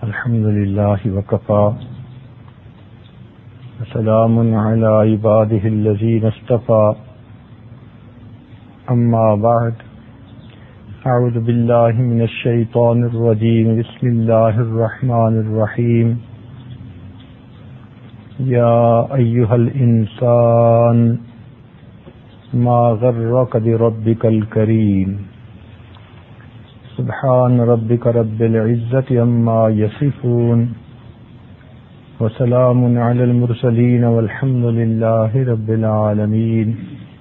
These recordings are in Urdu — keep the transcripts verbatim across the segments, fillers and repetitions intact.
الحمد لله وكفى وسلام على عباده الذين اصطفى أما بعد أعوذ بالله من الشيطان الرجيم بسم الله الرحمن الرحيم يا أيها الإنسان ما غرك بربك الكريم سبحان ربك رب العزة عما يصفون وسلام على المرسلين والحمد لله رب العالمين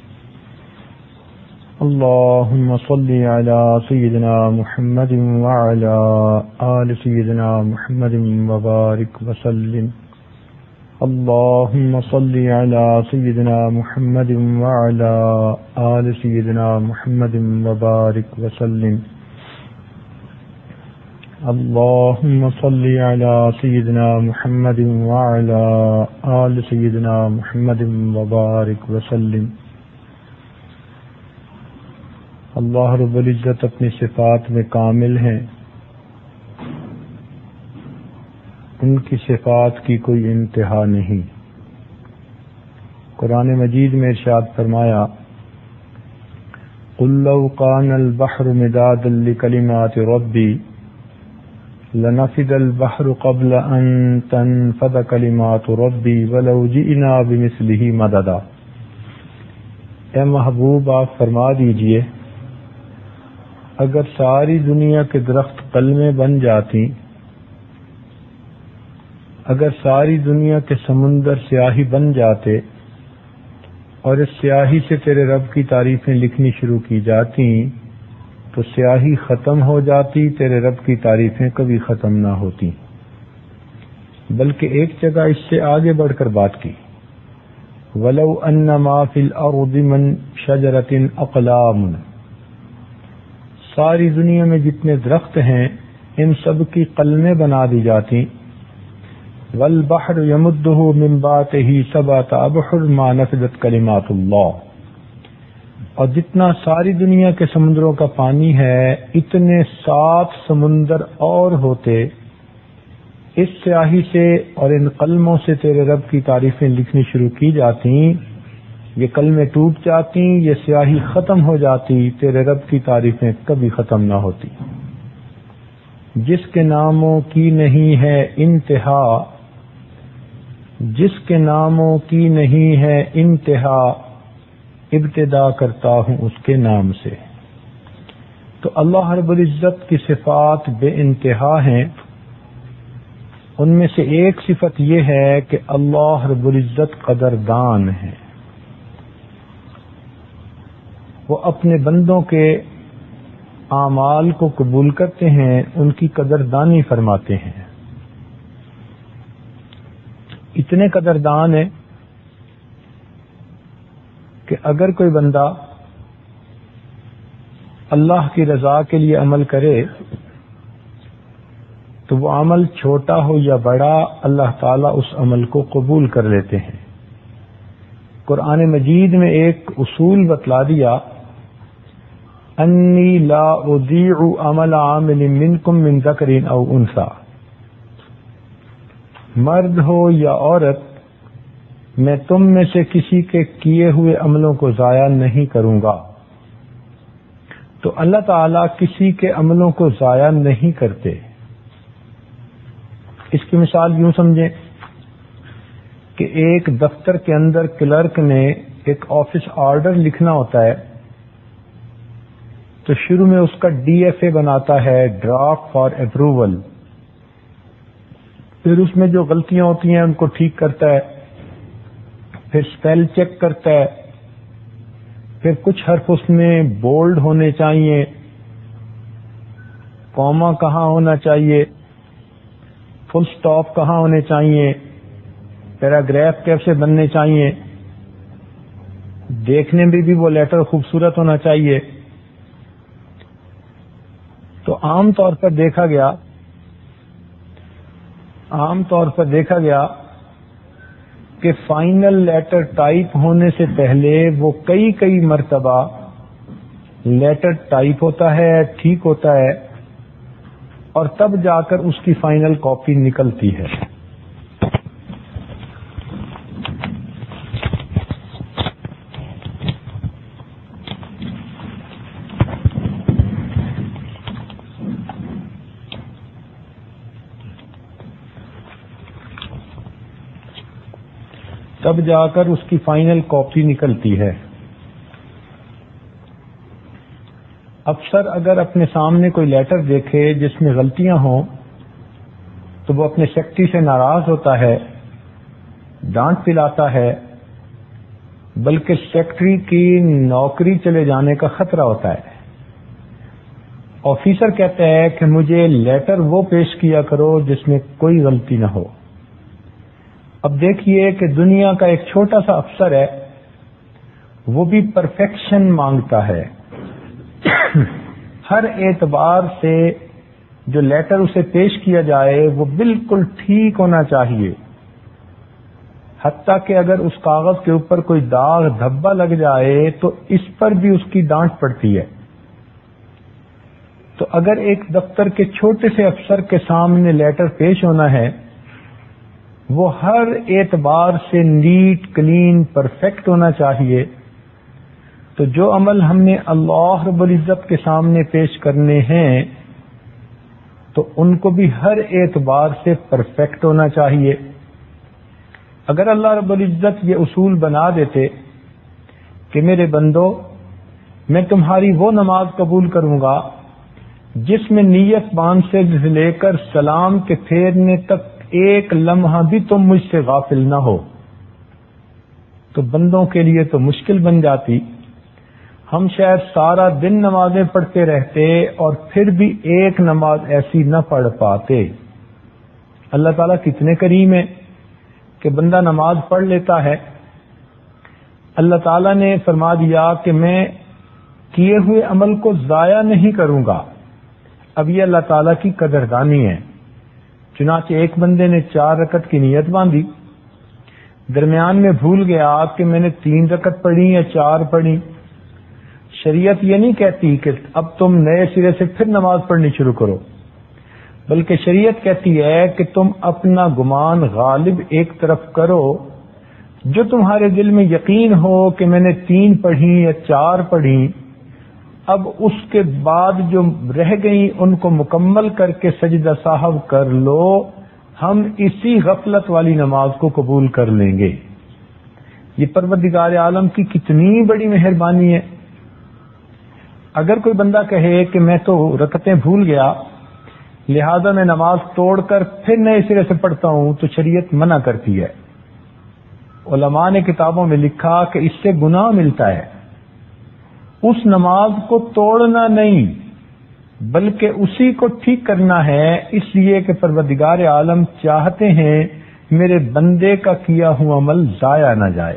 اللهم صل على سيدنا محمد وعلى آل سيدنا محمد وبارك وسلم اللهم صل على سيدنا محمد وعلى آل سيدنا محمد وبارك وسلم اللهم صل على سيدنا محمد وعلى آل سيدنا محمد وبارك وسلم اللہ رب العزت اپنی صفات میں کامل ہیں، ان کی صفات کی کوئی انتہا نہیں۔ قرآن مجید میں ارشاد فرمایا قل لو كان البحر مدادا لكلمات ربي لنفد البحر قبل ان تنفد كلمات ربي ولو جئنا بمثله مددا۔ اے محبوب آپ فرما دیجئے اگر ساری دنیا کے درخت قلمیں بن جاتی، اگر ساری دنیا کے سمندر سیاہی بن جاتے اور اس سیاہی سے تیرے رب کی تعریفیں لکھنی شروع کی جاتی تو سیاہی ختم ہو جاتی، تیرے رب کی تعریفیں کبھی ختم نہ ہوتی۔ بلکہ ایک جگہ اس سے آگے بڑھ کر بات کی وَلَوْ أَنَّ مَا فِي الْأَرْضِ مِنْ شَجَرَةٍ أَقْلَامٌ، ساری دنیا میں جتنے درخت ہیں ان سب کی قلمیں بنا دی جاتی، وَالْبَحْرُ يَمُدُّهُ مِنْ بَعْدِهِ سَبْعَةَ أَبْحُرٍ مَا نَفِدَتْ كَلِمَاتُ اللَّهِ، اور جتنا ساری دنیا کے سمندروں کا پانی ہے اتنے سات سمندر اور ہوتے، اس سیاہی سے اور ان قلموں سے تیرے رب کی تعریفیں لکھنی شروع کی جاتی، یہ کلمیں ٹوٹ جاتی، یہ سیاہی ختم ہو جاتی، تیرے رب کی تعریفیں کبھی ختم نہ ہوتی۔ جس کے ناموں کی نہیں ہے انتہا، جس کے ناموں کی نہیں ہے انتہا، ابتدا کرتا ہوں اس کے نام سے۔ تو اللہ رب العزت کی صفات بے انتہا ہیں، ان میں سے ایک صفت یہ ہے کہ اللہ رب العزت قدردان ہے، وہ اپنے بندوں کے اعمال کو قبول کرتے ہیں، ان کی قدردانی فرماتے ہیں۔ اتنے قدردان ہیں کہ اگر کوئی بندہ اللہ کی رضا کے لیے عمل کرے تو وہ عمل چھوٹا ہو یا بڑا اللہ تعالیٰ اس عمل کو قبول کر لیتے ہیں۔ قرآن مجید میں ایک اصول بتلا دیا انی لا اضیع عمل عامل منکم من ذکر او انثی، مرد ہو یا عورت میں تم میں سے کسی کے کیے ہوئے عملوں کو ضائع نہیں کروں گا۔ تو اللہ تعالیٰ کسی کے عملوں کو ضائع نہیں کرتے۔ اس کی مثال یوں سمجھیں کہ ایک دفتر کے اندر کلرک نے ایک آفس آرڈر لکھنا ہوتا ہے تو شروع میں اس کا ڈی ایف اے بناتا ہے، ڈرافٹ فار اپروول، پھر اس میں جو غلطیاں ہوتی ہیں ان کو ٹھیک کرتا ہے، پھر سپیل چیک کرتا ہے، پھر کچھ حرف اس میں بولڈ ہونے چاہیے، کوما کہاں ہونا چاہیے، فل سٹاپ کہاں ہونے چاہیے، پیراگراف کیسے بننے چاہیے، دیکھنے میں بھی وہ لیٹر خوبصورت ہونا چاہیے۔ تو عام طور پر دیکھا گیا عام طور پر دیکھا گیا کہ فائنل لیٹر ٹائپ ہونے سے پہلے وہ کئی کئی مرتبہ لیٹر ٹائپ ہوتا ہے، ٹھیک ہوتا ہے، اور تب جا کر اس کی فائنل کاپی نکلتی ہے۔ تب جا کر اس کی فائنل کاپی نکلتی ہے۔ افسر اگر اپنے سامنے کوئی لیٹر دیکھے جس میں غلطیاں ہوں تو وہ اپنے سیکرٹری سے ناراض ہوتا ہے، ڈانٹ پلاتا ہے، بلکہ سیکرٹری کی نوکری چلے جانے کا خطرہ ہوتا ہے۔ آفیسر کہتا ہے کہ مجھے لیٹر وہ پیش کیا کرو جس میں کوئی غلطی نہ ہو۔ اب دیکھیے کہ دنیا کا ایک چھوٹا سا افسر ہے، وہ بھی پرفیکشن مانگتا ہے۔ ہر اعتبار سے جو لیٹر اسے پیش کیا جائے وہ بالکل ٹھیک ہونا چاہیے، حتیٰ کہ اگر اس کاغذ کے اوپر کوئی داغ دھبا لگ جائے تو اس پر بھی اس کی ڈانٹ پڑتی ہے۔ تو اگر ایک دفتر کے چھوٹے سے افسر کے سامنے لیٹر پیش ہونا ہے، وہ ہر اعتبار سے نیٹ کلین پرفیکٹ ہونا چاہیے۔ تو جو عمل ہم نے اللہ رب العزت کے سامنے پیش کرنے ہیں تو ان کو بھی ہر اعتبار سے پرفیکٹ ہونا چاہیے۔ اگر اللہ رب العزت یہ اصول بنا دیتے کہ میرے بندو، میں تمہاری وہ نماز قبول کروں گا جس میں نیت باندھ سے لے کر سلام کے پھیرنے تک ایک لمحہ بھی تم مجھ سے غافل نہ ہو، تو بندوں کے لیے تو مشکل بن جاتی۔ ہم شاید سارا دن نمازیں پڑھتے رہتے اور پھر بھی ایک نماز ایسی نہ پڑھ پاتے۔ اللہ تعالیٰ کتنے کریم ہے کہ بندہ نماز پڑھ لیتا ہے، اللہ تعالیٰ نے فرما دیا کہ میں کیے ہوئے عمل کو ضائع نہیں کروں گا۔ اب یہ اللہ تعالیٰ کی قدردانی ہے۔ چنانچہ ایک بندے نے چار رکعت کی نیت باندھی، درمیان میں بھول گیا کہ میں نے تین رکعت پڑھی یا چار پڑھی۔ شریعت یہ نہیں کہتی کہ اب تم نئے سرے سے پھر نماز پڑھنی شروع کرو، بلکہ شریعت کہتی ہے کہ تم اپنا گمان غالب ایک طرف کرو، جو تمہارے دل میں یقین ہو کہ میں نے تین پڑھی یا چار پڑھی، اب اس کے بعد جو رہ گئی ان کو مکمل کر کے سجدہ صاحب کر لو، ہم اسی غفلت والی نماز کو قبول کر لیں گے۔ یہ پروردگار عالم کی کتنی بڑی مہربانی ہے۔ اگر کوئی بندہ کہے کہ میں تو رکعتیں بھول گیا لہذا میں نماز توڑ کر پھر نئے سرے سے پڑھتا ہوں، تو شریعت منع کرتی ہے۔ علماء نے کتابوں میں لکھا کہ اس سے گناہ ملتا ہے۔ اس نماز کو توڑنا نہیں بلکہ اسی کو ٹھیک کرنا ہے، اس لیے کہ پروردگار عالم چاہتے ہیں میرے بندے کا کیا ہوا عمل ضائع نہ جائے۔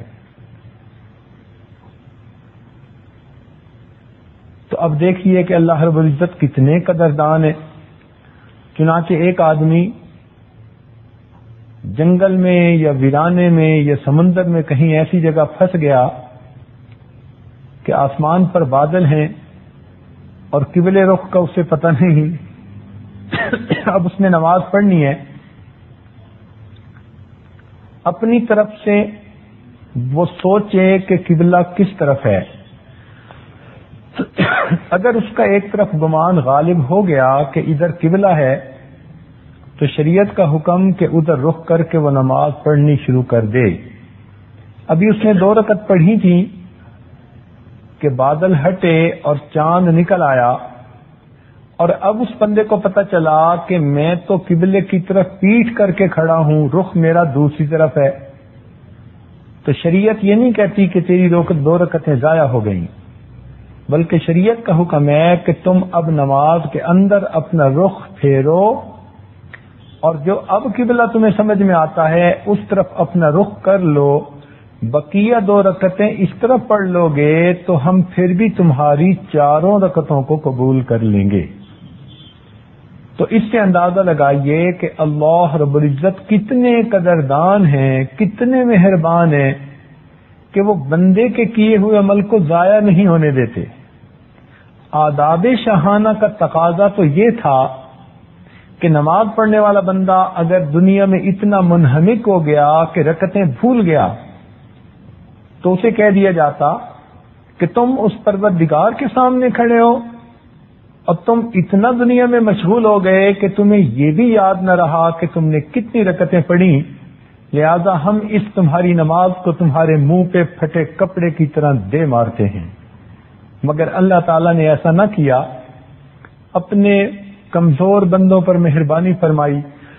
تو اب دیکھیے کہ اللہ رب العزت کتنے قدردان ہے۔ چنانچہ ایک آدمی جنگل میں یا ویرانے میں یا سمندر میں کہیں ایسی جگہ پھنس گیا کہ آسمان پر بادل ہیں اور قبلے رخ کا اسے پتہ نہیں۔ اب اس نے نماز پڑھنی ہے، اپنی طرف سے وہ سوچے کہ قبلہ کس طرف ہے۔ اگر اس کا ایک طرف گمان غالب ہو گیا کہ ادھر قبلہ ہے تو شریعت کا حکم کہ ادھر رخ کر کے وہ نماز پڑھنی شروع کر دے۔ ابھی اس نے دو رکعت پڑھی تھی کہ بادل ہٹے اور چاند نکل آیا، اور اب اس بندے کو پتہ چلا کہ میں تو قبلے کی طرف پیٹھ کر کے کھڑا ہوں، رخ میرا دوسری طرف ہے۔ تو شریعت یہ نہیں کہتی کہ تیری دو رکعتیں ضائع ہو گئیں، بلکہ شریعت کا حکم ہے کہ تم اب نماز کے اندر اپنا رخ پھیرو، اور جو اب قبلہ تمہیں سمجھ میں آتا ہے اس طرف اپنا رخ کر لو، بقیہ دو رکعتیں اس طرف پڑھ لو گے تو ہم پھر بھی تمہاری چاروں رکعتوں کو قبول کر لیں گے۔ تو اس سے اندازہ لگائیے کہ اللہ رب العزت کتنے قدردان ہیں، کتنے مہربان ہیں کہ وہ بندے کے کیے ہوئے عمل کو ضائع نہیں ہونے دیتے۔ آداب شاہانہ کا تقاضا تو یہ تھا کہ نماز پڑھنے والا بندہ اگر دنیا میں اتنا منہمک ہو گیا کہ رکعتیں بھول گیا تو اسے کہہ دیا جاتا کہ تم اس پروردگار کے سامنے کھڑے ہو اور تم اتنا دنیا میں مشغول ہو گئے کہ تمہیں یہ بھی یاد نہ رہا کہ تم نے کتنی رکعتیں پڑھی، لہذا ہم اس تمہاری نماز کو تمہارے منہ پہ پھٹے کپڑے کی طرح دے مارتے ہیں۔ مگر اللہ تعالیٰ نے ایسا نہ کیا، اپنے کمزور بندوں پر مہربانی فرمائی،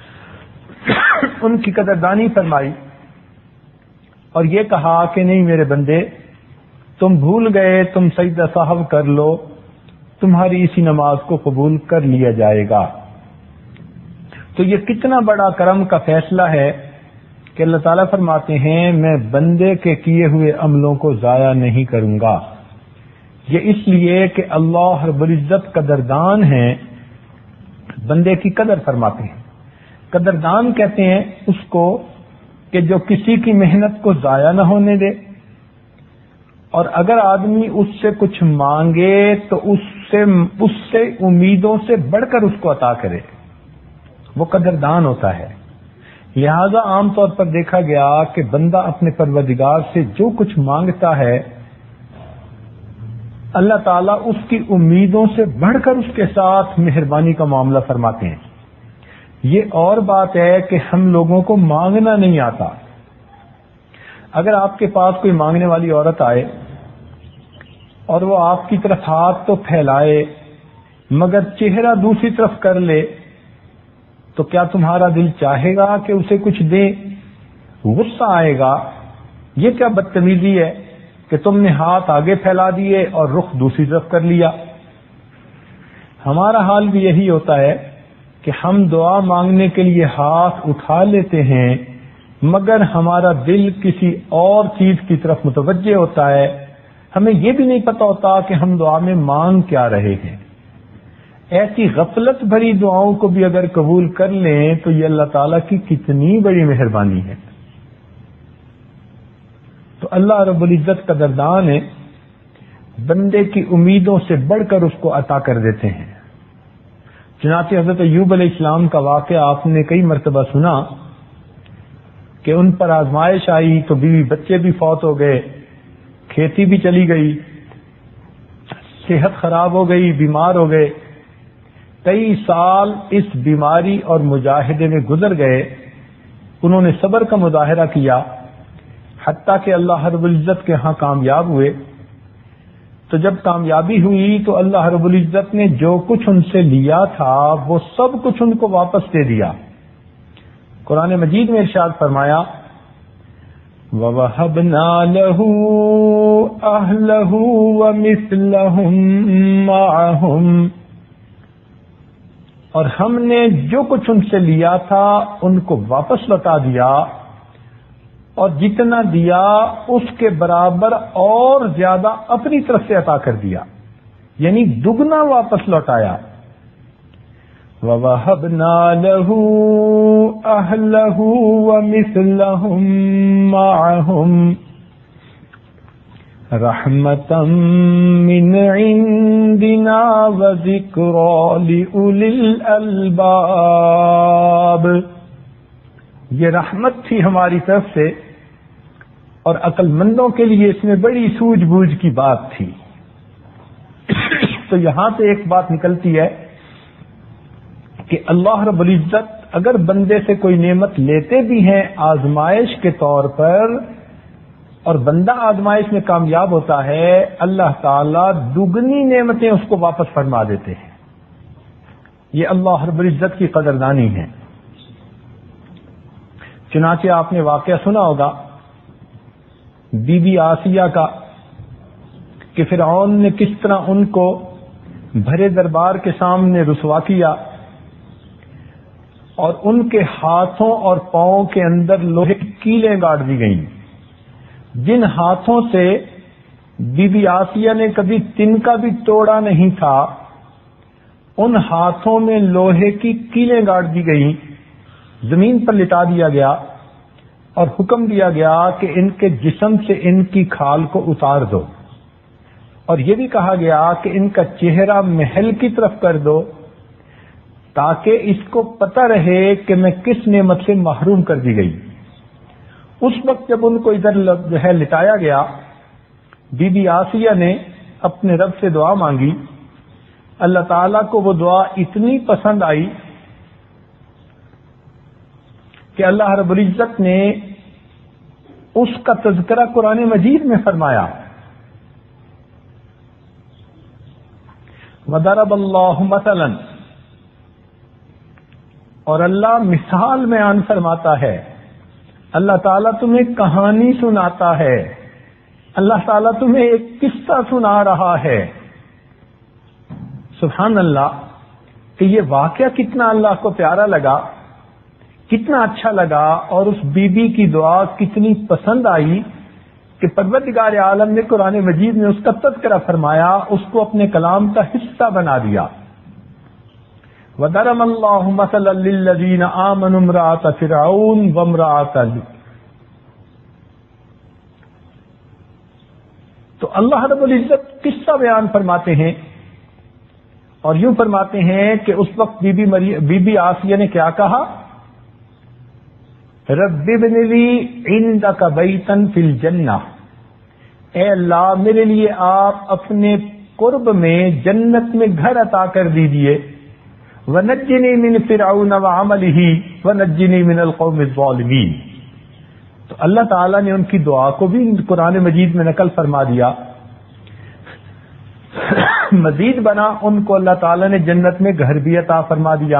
ان کی قدردانی فرمائی اور یہ کہا کہ نہیں میرے بندے، تم بھول گئے، تم سجدہ سہو کر لو، تمہاری اسی نماز کو قبول کر لیا جائے گا۔ تو یہ کتنا بڑا کرم کا فیصلہ ہے کہ اللہ تعالیٰ فرماتے ہیں میں بندے کے کیے ہوئے عملوں کو ضائع نہیں کروں گا۔ یہ اس لیے کہ اللہ رب العزت قدردان ہیں، بندے کی قدر فرماتے ہیں۔ قدردان کہتے ہیں اس کو کہ جو کسی کی محنت کو ضائع نہ ہونے دے، اور اگر آدمی اس سے کچھ مانگے تو اس سے اس سے امیدوں سے بڑھ کر اس کو عطا کرے، وہ قدردان ہوتا ہے۔ لہذا عام طور پر دیکھا گیا کہ بندہ اپنے پروردگار سے جو کچھ مانگتا ہے اللہ تعالیٰ اس کی امیدوں سے بڑھ کر اس کے ساتھ مہربانی کا معاملہ فرماتے ہیں۔ یہ اور بات ہے کہ ہم لوگوں کو مانگنا نہیں آتا۔ اگر آپ کے پاس کوئی مانگنے والی عورت آئے اور وہ آپ کی طرف ہاتھ تو پھیلائے مگر چہرہ دوسری طرف کر لے تو کیا تمہارا دل چاہے گا کہ اسے کچھ دیں؟ غصہ آئے گا، یہ کیا بدتمیزی ہے کہ تم نے ہاتھ آگے پھیلا دیے اور رخ دوسری طرف کر لیا۔ ہمارا حال بھی یہی ہوتا ہے کہ ہم دعا مانگنے کے لیے ہاتھ اٹھا لیتے ہیں مگر ہمارا دل کسی اور چیز کی طرف متوجہ ہوتا ہے، ہمیں یہ بھی نہیں پتا ہوتا کہ ہم دعا میں مانگ کیا رہے ہیں۔ ایسی غفلت بھری دعاؤں کو بھی اگر قبول کر لیں تو یہ اللہ تعالیٰ کی کتنی بڑی مہربانی ہے۔ تو اللہ رب العزت قدردان ہے، بندے کی امیدوں سے بڑھ کر اس کو عطا کر دیتے ہیں۔ چنانچہ حضرت ایوب علیہ السلام کا واقعہ آپ نے کئی مرتبہ سنا کہ ان پر آزمائش آئی تو بیوی بچے بھی فوت ہو گئے، کھیتی بھی چلی گئی، صحت خراب ہو گئی، بیمار ہو گئے، کئی سال اس بیماری اور مجاہدے میں گزر گئے۔ انہوں نے صبر کا مظاہرہ کیا حتیٰ کہ اللہ رب العزت کے ہاں کامیاب ہوئے۔ تو جب کامیابی ہوئی تو اللہ رب العزت نے جو کچھ ان سے لیا تھا وہ سب کچھ ان کو واپس دے دیا۔ قرآن مجید میں ارشاد فرمایا وَوَهَبْنَا لَهُ أَهْلَهُ وَمِثْلَهُمْ مَعَهُمْ، اور ہم نے جو کچھ ان سے لیا تھا ان کو واپس لوٹا دیا، اور جتنا دیا اس کے برابر اور زیادہ اپنی طرف سے عطا کر دیا، یعنی دگنا واپس لوٹایا۔ وَوَهَبْنَا لَهُ أَهْلَهُ وَمِثْلَهُمْ مَعَهُمْ رَحْمَةً مِّنْ عِنْدِنَا وَذِكْرَىٰ لِأُولِي الْأَلْبَابِ، یہ رحمت تھی ہماری طرف سے اور عقل مندوں کے لیے اس میں بڑی سوجھ بوجھ کی بات تھی۔ تو یہاں سے ایک بات نکلتی ہے کہ اللہ رب العزت اگر بندے سے کوئی نعمت لیتے بھی ہیں آزمائش کے طور پر اور بندہ آزمائش میں کامیاب ہوتا ہے، اللہ تعالیٰ دگنی نعمتیں اس کو واپس فرما دیتے ہیں۔ یہ اللہ رب العزت کی قدردانی ہے۔ چنانچہ آپ نے واقعہ سنا ہوگا بی بی آسیہ کا کہ فرعون نے کس طرح ان کو بھرے دربار کے سامنے رسوا کیا اور ان کے ہاتھوں اور پاؤں کے اندر لوہے کی کیلیں گاڑ دی گئیں، جن ہاتھوں سے بی بی آسیہ نے کبھی تنکا بھی توڑا نہیں تھا، ان ہاتھوں میں لوہے کی کیلیں گاڑ دی گئیں، زمین پر لٹا دیا گیا اور حکم دیا گیا کہ ان کے جسم سے ان کی کھال کو اتار دو، اور یہ بھی کہا گیا کہ ان کا چہرہ محل کی طرف کر دو تاکہ اس کو پتہ رہے کہ میں کس نعمت سے محروم کر دی گئی۔ اس وقت جب ان کو ادھر جو ہے لٹایا گیا، بی بی آسیہ نے اپنے رب سے دعا مانگی، اللہ تعالیٰ کو وہ دعا اتنی پسند آئی کہ اللہ رب العزت نے اس کا تذکرہ قرآن مجید میں فرمایا، وَضَرَبَ اللَّهُ مَثَلًا، اور اللہ مثال میں آن فرماتا ہے، اللہ تعالیٰ تمہیں کہانی سناتا ہے، اللہ تعالیٰ تمہیں ایک قصہ سنا رہا ہے۔ سبحان اللہ، کہ یہ واقعہ کتنا اللہ کو پیارا لگا، کتنا اچھا لگا، اور اس بی بی کی دعا کتنی پسند آئی کہ پروردگار عالم نے قرآن مجید میں اس کا تذکرہ فرمایا، اس کو اپنے کلام کا حصہ بنا دیا۔ وَضَرَبَ اللَّهُ مَثَلًا لِّلَّذِينَ آمَنُوا امْرَأَتَ فِرْعَوْنَ وَامْرَأَتَ لُوطٍ۔ تو اللہ رب العزت قصہ بیان فرماتے ہیں اور یوں فرماتے ہیں کہ اس وقت بی بی مری بی بی آسیہ نے کیا کہا، رب ابن لی عندک بیتا فی الجنہ، اے اللہ میرے لیے آپ اپنے قرب میں جنت میں گھر عطا کر دیجئے، وَنَجِّنِي مِنْ فِرْعَوْنَ وَعَمَلِهِ وَنَجِّنِي مِنَ الْقَوْمِ الظَّالِمِينَ۔ تو اللہ تعالیٰ نے ان کی دعا کو بھی قرآن مجید میں نقل فرما دیا۔ مزید بنا ان کو اللہ تعالیٰ نے جنت میں گھر بھی عطا فرما دیا۔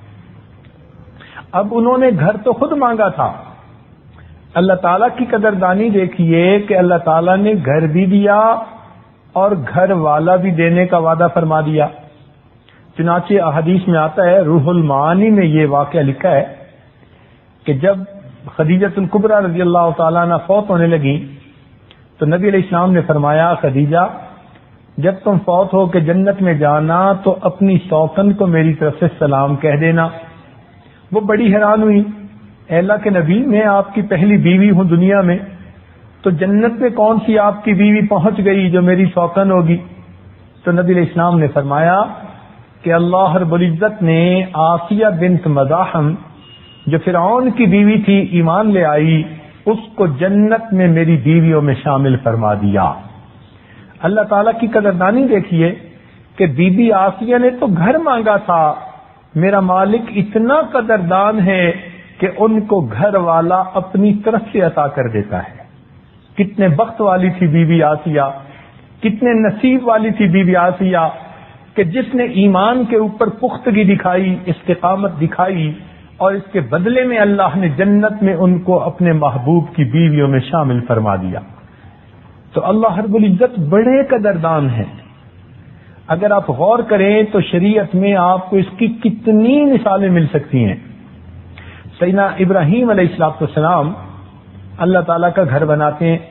اب انہوں نے گھر تو خود مانگا تھا، اللہ تعالیٰ کی قدردانی دیکھیے کہ اللہ تعالیٰ نے گھر بھی دیا اور گھر والا بھی دینے کا وعدہ فرما دیا۔ چنانچہ احادیث میں آتا ہے، روح المعانی میں یہ واقعہ لکھا ہے کہ جب خدیجہ الکبریٰ رضی اللہ تعالیٰ عنہ فوت ہونے لگی تو نبی علیہ السلام نے فرمایا، خدیجہ جب تم فوت ہو کے جنت میں جانا تو اپنی سوکن کو میری طرف سے سلام کہہ دینا۔ وہ بڑی حیران ہوئی، اے اللہ کے نبی میں آپ کی پہلی بیوی ہوں دنیا میں، تو جنت میں کون سی آپ کی بیوی پہنچ گئی جو میری سوکن ہوگی؟ تو نبی علیہ السلام نے فرمایا کہ اللہ رب العزت نے آسیہ بنت مزاحم جو فرعون کی بیوی تھی ایمان لے آئی، اس کو جنت میں میری بیویوں میں شامل فرما دیا۔ اللہ تعالیٰ کی قدردانی دیکھیے کہ بی بی آسیہ نے تو گھر مانگا تھا، میرا مالک اتنا قدردان ہے کہ ان کو گھر والا اپنی طرف سے عطا کر دیتا ہے۔ کتنے بخت والی تھی بی بی آسیہ، کتنے نصیب والی تھی بی بی آسیہ کہ جس نے ایمان کے اوپر پختگی دکھائی، استقامت دکھائی، اور اس کے بدلے میں اللہ نے جنت میں ان کو اپنے محبوب کی بیویوں میں شامل فرما دیا۔ تو اللہ رب العزت بڑے قدردان ہیں۔ اگر آپ غور کریں تو شریعت میں آپ کو اس کی کتنی مثالیں مل سکتی ہیں۔ سیدنا ابراہیم علیہ السلام اللہ تعالیٰ کا گھر بناتے ہیں،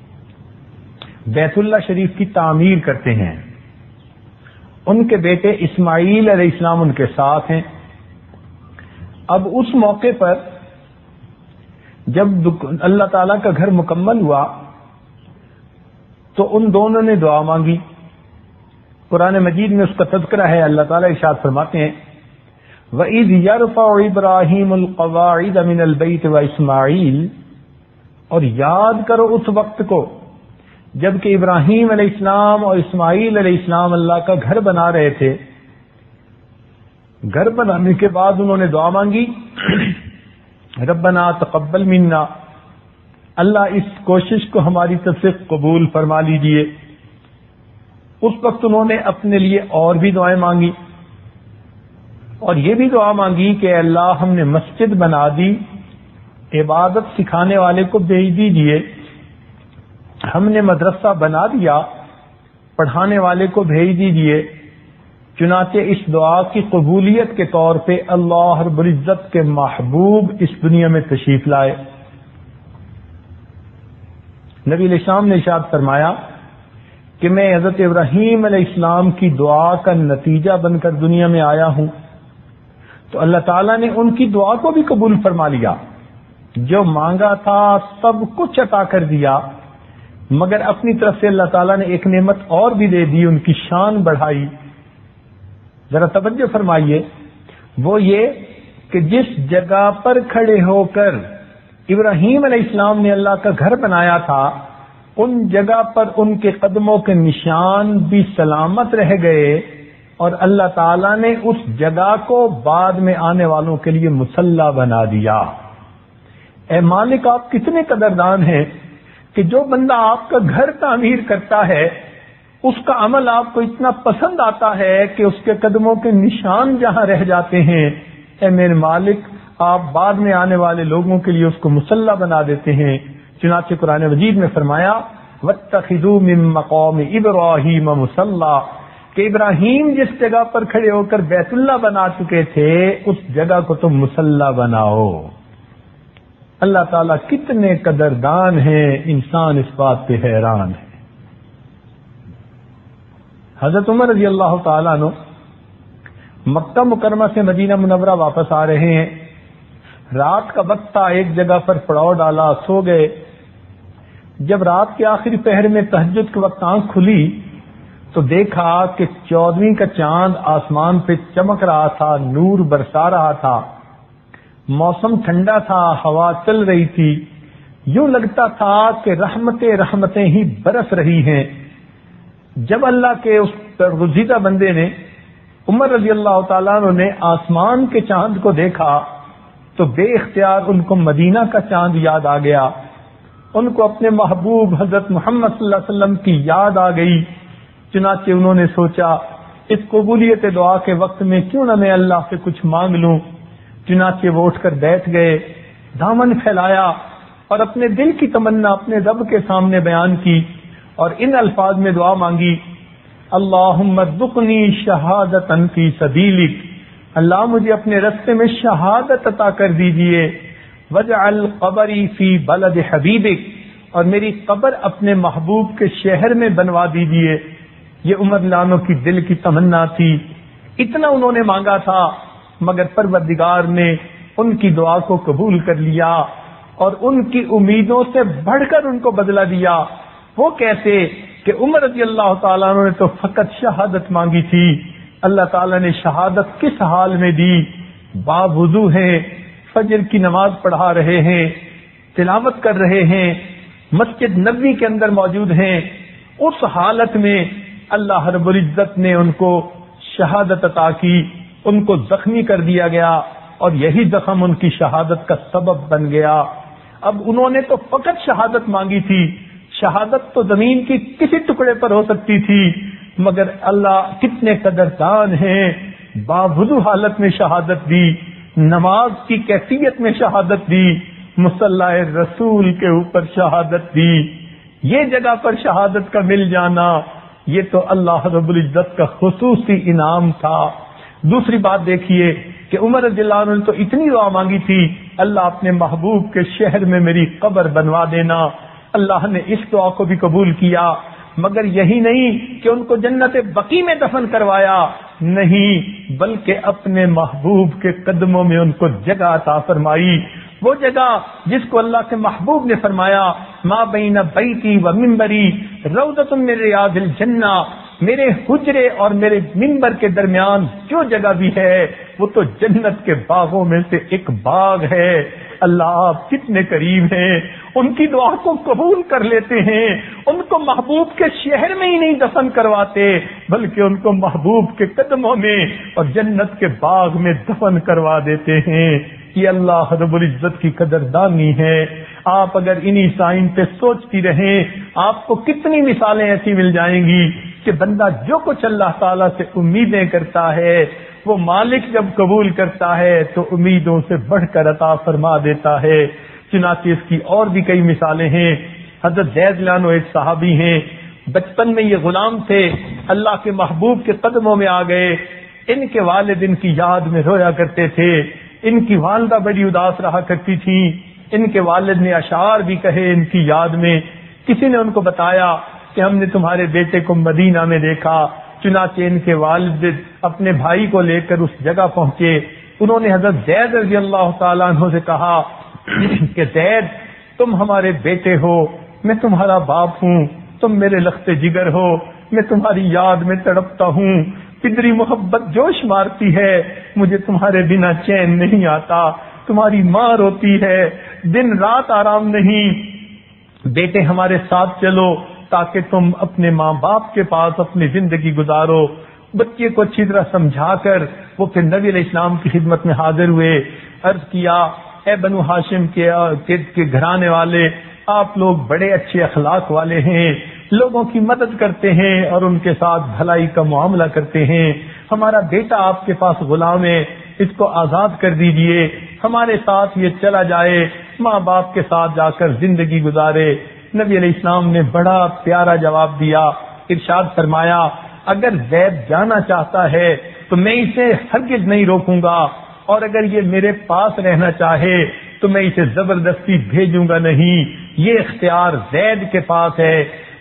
بیت اللہ شریف کی تعمیر کرتے ہیں، ان کے بیٹے اسماعیل علیہ السلام ان کے ساتھ ہیں۔ اب اس موقع پر جب اللہ تعالیٰ کا گھر مکمل ہوا تو ان دونوں نے دعا مانگی۔ قرآن مجید میں اس کا تذکرہ ہے، اللہ تعالیٰ ارشاد فرماتے ہیں، وَإِذْ يَرْفَعُ إِبْرَاهِيمُ الْقَوَاعِدَ مِنَ الْبَيْتِ وَإِسْمَاعِيلُ، اور یاد کرو اس وقت کو جب کہ ابراہیم علیہ السلام اور اسماعیل علیہ السلام اللہ کا گھر بنا رہے تھے۔ گھر بنانے کے بعد انہوں نے دعا مانگی، ربنا تقبل منا، اللہ اس کوشش کو ہماری طرف سے قبول فرما لیجئے۔ اس وقت انہوں نے اپنے لیے اور بھی دعائیں مانگی اور یہ بھی دعا مانگی کہ اللہ ہم نے مسجد بنا دی، عبادت سکھانے والے کو بھیج دیجئے، ہم نے مدرسہ بنا دیا، پڑھانے والے کو بھیج دیجئے۔ چنانچہ اس دعا کی قبولیت کے طور پہ اللہ رب العزت کے محبوب اس دنیا میں تشریف لائے۔ نبی علیہ السلام نے ارشاد فرمایا کہ میں حضرت ابراہیم علیہ السلام کی دعا کا نتیجہ بن کر دنیا میں آیا ہوں۔ تو اللہ تعالیٰ نے ان کی دعا کو بھی قبول فرما لیا، جو مانگا تھا سب کچھ عطا کر دیا، مگر اپنی طرف سے اللہ تعالیٰ نے ایک نعمت اور بھی دے دی، ان کی شان بڑھائی۔ ذرا توجہ فرمائیے، وہ یہ کہ جس جگہ پر کھڑے ہو کر ابراہیم علیہ السلام نے اللہ کا گھر بنایا تھا، ان جگہ پر ان کے قدموں کے نشان بھی سلامت رہ گئے، اور اللہ تعالیٰ نے اس جگہ کو بعد میں آنے والوں کے لیے مصلی بنا دیا۔ اے مالک، آپ کتنے قدردان ہیں کہ جو بندہ آپ کا گھر تعمیر کرتا ہے اس کا عمل آپ کو اتنا پسند آتا ہے کہ اس کے قدموں کے نشان جہاں رہ جاتے ہیں، اے میرے مالک، آپ بعد میں آنے والے لوگوں کے لیے اس کو مصلی بنا دیتے ہیں۔ چنانچہ قرآن مجید میں فرمایا وَاتَّخِذُوا مِن مَّقَامِ إِبْرَاهِيمَ مُصَلًّى، کہ ابراہیم جس جگہ پر کھڑے ہو کر بیت اللہ بنا چکے تھے اس جگہ کو تم مصلی بناؤ۔ اللہ تعالیٰ کتنے قدردان ہیں، انسان اس بات پہ حیران ہے۔ حضرت عمر رضی اللہ تعالیٰ عنہ مکہ مکرمہ سے مدینہ منورہ واپس آ رہے ہیں، رات کا وقت تھا، ایک جگہ پر پڑاؤ ڈالا، سو گئے۔ جب رات کے آخری پہر میں تہجد کے وقت آنکھ کھلی تو دیکھا کہ چودہویں کا چاند آسمان پہ چمک رہا تھا، نور برسا رہا تھا، موسم ٹھنڈا تھا، ہوا چل رہی تھی، یوں لگتا تھا کہ رحمتیں رحمتیں ہی برس رہی ہیں۔ جب اللہ کے اس برگزیدہ بندے نے عمر رضی اللہ تعالیٰ عنہ نے آسمان کے چاند کو دیکھا تو بے اختیار ان کو مدینہ کا چاند یاد آ گیا، ان کو اپنے محبوب حضرت محمد صلی اللہ علیہ وسلم کی یاد آ گئی۔ چنانچہ انہوں نے سوچا اس قبولیت دعا کے وقت میں کیوں نہ میں اللہ سے کچھ مانگ لوں۔ چنانچہ وہ اٹھ کر بیٹھ گئے، دامن پھیلایا اور اپنے دل کی تمنا اپنے رب کے سامنے بیان کی اور ان الفاظ میں دعا مانگی، اللہم ارزقنی شہادتا فی سبیلک، اللہ مجھے اپنے رستے میں شہادت عطا کر دیجئے، واجعل قبری فی بلد حبیبک، اور میری قبر اپنے محبوب کے شہر میں بنوا دیجئے۔ یہ عمر لانو کی دل کی تمنا تھی، اتنا انہوں نے مانگا تھا، مگر پروردگار نے ان کی دعا کو قبول کر لیا اور ان کی امیدوں سے بڑھ کر ان کو بدلہ دیا۔ وہ کیسے کہ عمر رضی اللہ تعالیٰ عنہ نے تو فقط شہادت مانگی تھی، اللہ تعالیٰ نے شہادت کس حال میں دی؟ باوضو ہیں، فجر کی نماز پڑھا رہے ہیں، تلاوت کر رہے ہیں، مسجد نبوی کے اندر موجود ہیں، اس حالت میں اللہ رب العزت نے ان کو شہادت عطا کی، ان کو زخمی کر دیا گیا اور یہی زخم ان کی شہادت کا سبب بن گیا۔ اب انہوں نے تو فقط شہادت مانگی تھی، شہادت تو زمین کی کسی ٹکڑے پر ہو سکتی تھی، مگر اللہ کتنے قدردان ہیں، باوضو حالت میں شہادت دی، نماز کی کیفیت میں شہادت دی، مصلی رسول کے اوپر شہادت دی۔ یہ جگہ پر شہادت کا مل جانا یہ تو اللہ رب العزت کا خصوصی انعام تھا۔ دوسری بات دیکھیے کہ عمر رضی اللہ عنہ نے تو اتنی دعا مانگی تھی، اللہ اپنے محبوب کے شہر میں میری قبر بنوا دینا، اللہ نے اس دعا کو بھی قبول کیا۔ مگر یہی نہیں کہ ان کو جنت بقی میں دفن کروایا، نہیں، بلکہ اپنے محبوب کے قدموں میں ان کو جگہ عطا فرمائی، وہ جگہ جس کو اللہ کے محبوب نے فرمایا ما بین بیتی و منبری روضۃ من ریاض الجنہ، میرے حجرے اور میرے منبر کے درمیان جو جگہ بھی ہے وہ تو جنت کے باغوں میں سے ایک باغ ہے۔ اللہ آپ کتنے قریب ہیں، ان کی دعا کو قبول کر لیتے ہیں، ان کو محبوب کے شہر میں ہی نہیں دفن کرواتے بلکہ ان کو محبوب کے قدموں میں اور جنت کے باغ میں دفن کروا دیتے ہیں۔ یہ اللہ رب العزت کی قدردانی ہے۔ آپ اگر انہی سائن پہ سوچتی رہیں آپ کو کتنی مثالیں ایسی مل جائیں گی کہ بندہ جو کچھ اللہ تعالیٰ سے امیدیں کرتا ہے وہ مالک جب قبول کرتا ہے تو امیدوں سے بڑھ کر عطا فرما دیتا ہے۔ چنانچہ اس کی اور بھی کئی مثالیں ہیں۔ حضرت زید لانو ایک صحابی ہیں، بچپن میں یہ غلام تھے، اللہ کے محبوب کے قدموں میں آ گئے، ان کے والد ان کی یاد میں رویا کرتے تھے، ان کی والدہ بڑی اداس رہا کرتی تھی، ان کے والد نے اشعار بھی کہے ان کی یاد میں۔ کسی نے ان کو بتایا کہ ہم نے تمہارے بیٹے کو مدینہ میں دیکھا، چنانچہ ان کے والد اپنے بھائی کو لے کر اس جگہ پہنچے، انہوں نے حضرت زید رضی اللہ تعالیٰ عنہ سے کہا کہ زید تم ہمارے بیٹے ہو، میں تمہارا باپ ہوں، تم میرے لخت جگر ہو، میں تمہاری یاد میں تڑپتا ہوں، پدری محبت جوش مارتی ہے، مجھے تمہارے بنا چین نہیں آتا، تمہاری ماں روتی ہے، دن رات آرام نہیں، بیٹے ہمارے ساتھ چلو تاکہ تم اپنے ماں باپ کے پاس اپنی زندگی گزارو۔ بچے کو اچھی طرح سمجھا کر وہ پھر نبی علیہ السلام کی خدمت میں حاضر ہوئے، عرض کیا اے بنو ہاشم کے کے گھرانے والے، آپ لوگ بڑے اچھے اخلاق والے ہیں، لوگوں کی مدد کرتے ہیں اور ان کے ساتھ بھلائی کا معاملہ کرتے ہیں، ہمارا بیٹا آپ کے پاس غلام ہے، اس کو آزاد کر دیجئے، ہمارے ساتھ یہ چلا جائے، ماں باپ کے ساتھ جا کر زندگی گزارے۔ نبی علیہ السلام نے بڑا پیارا جواب دیا، ارشاد فرمایا اگر زید جانا چاہتا ہے تو میں اسے ہرگز نہیں روکوں گا، اور اگر یہ میرے پاس رہنا چاہے تو میں اسے زبردستی بھیجوں گا نہیں، یہ اختیار زید کے پاس ہے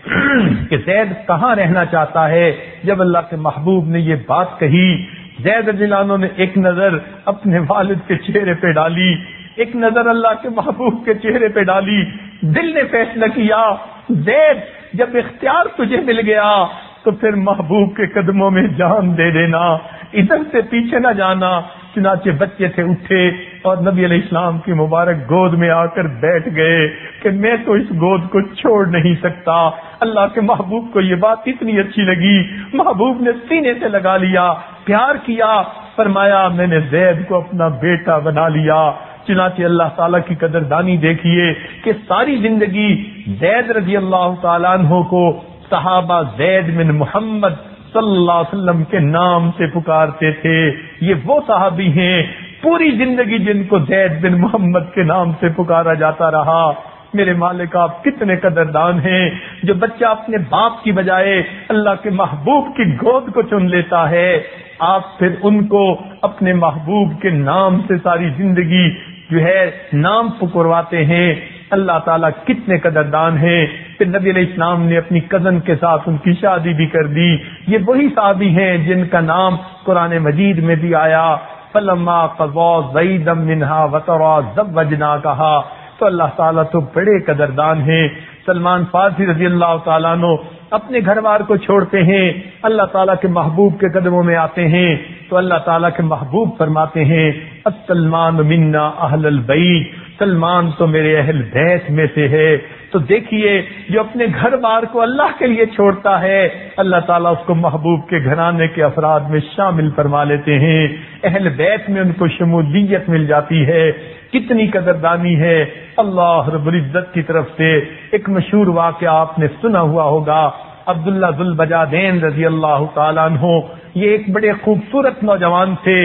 کہ زید کہاں رہنا چاہتا ہے۔ جب اللہ کے محبوب نے یہ بات کہی، زید رضی اللہ عنہ نے ایک نظر اپنے والد کے چہرے پہ ڈالی، ایک نظر اللہ کے محبوب کے چہرے پہ ڈالی، دل نے فیصلہ کیا زید جب اختیار تجھے مل گیا تو پھر محبوب کے قدموں میں جان دے دینا، ادھر سے پیچھے نہ جانا۔ چنانچہ بچے تھے اٹھے اور نبی علیہ السلام کی مبارک گود میں آ کر بیٹھ گئے کہ میں تو اس گود کو چھوڑ نہیں سکتا۔ اللہ کے محبوب کو یہ بات اتنی اچھی لگی، محبوب نے سینے سے لگا لیا، پیار کیا، فرمایا میں نے زید کو اپنا بیٹا بنا لیا۔ چنانچہ اللہ تعالیٰ کی قدردانی دیکھیے کہ ساری زندگی زید رضی اللہ تعالیٰ عنہ کو صحابہ زید بن محمد صلی اللہ علیہ وسلم کے نام سے پکارتے تھے۔ یہ وہ صحابی ہیں پوری زندگی جن کو زید بن محمد کے نام سے پکارا جاتا رہا۔ میرے مالک آپ کتنے قدردان ہیں، جو بچہ اپنے باپ کی بجائے اللہ کے محبوب کی گود کو چن لیتا ہے، آپ پھر ان کو اپنے محبوب کے نام سے ساری زندگی جو ہے نام پکرواتے ہیں۔ اللہ تعالیٰ کتنے قدردان ہیں۔ پھر نبی علیہ السلام نے اپنی کزن کے ساتھ ان کی شادی بھی کر دی۔ یہ وہی صحابی ہیں جن کا نام قرآن مجید میں بھی آیا، فلما قضا زید منہا وطرا زوجنا کہا۔ تو اللہ تعالیٰ تو بڑے قدردان ہیں۔ سلمان فارسی رضی اللہ تعالیٰ عنہ اپنے گھر بار کو چھوڑتے ہیں، اللہ تعالیٰ کے محبوب کے قدموں میں آتے ہیں، تو اللہ تعالیٰ کے محبوب فرماتے ہیں السلمان منا اہل البیت، سلمان تو میرے اہل بیت میں سے ہے۔ تو دیکھیے جو اپنے گھر بار کو اللہ کے لیے چھوڑتا ہے، اللہ تعالیٰ اس کو محبوب کے گھرانے کے افراد میں شامل فرما لیتے ہیں، اہل بیت میں ان کو شمولیت مل جاتی ہے۔ کتنی قدردانی ہے اللہ رب العزت کی طرف سے۔ ایک مشہور واقعہ آپ نے سنا ہوا ہوگا، عبداللہ ذو البجادین رضی اللہ تعالیٰ عنہ، یہ ایک بڑے خوبصورت نوجوان تھے۔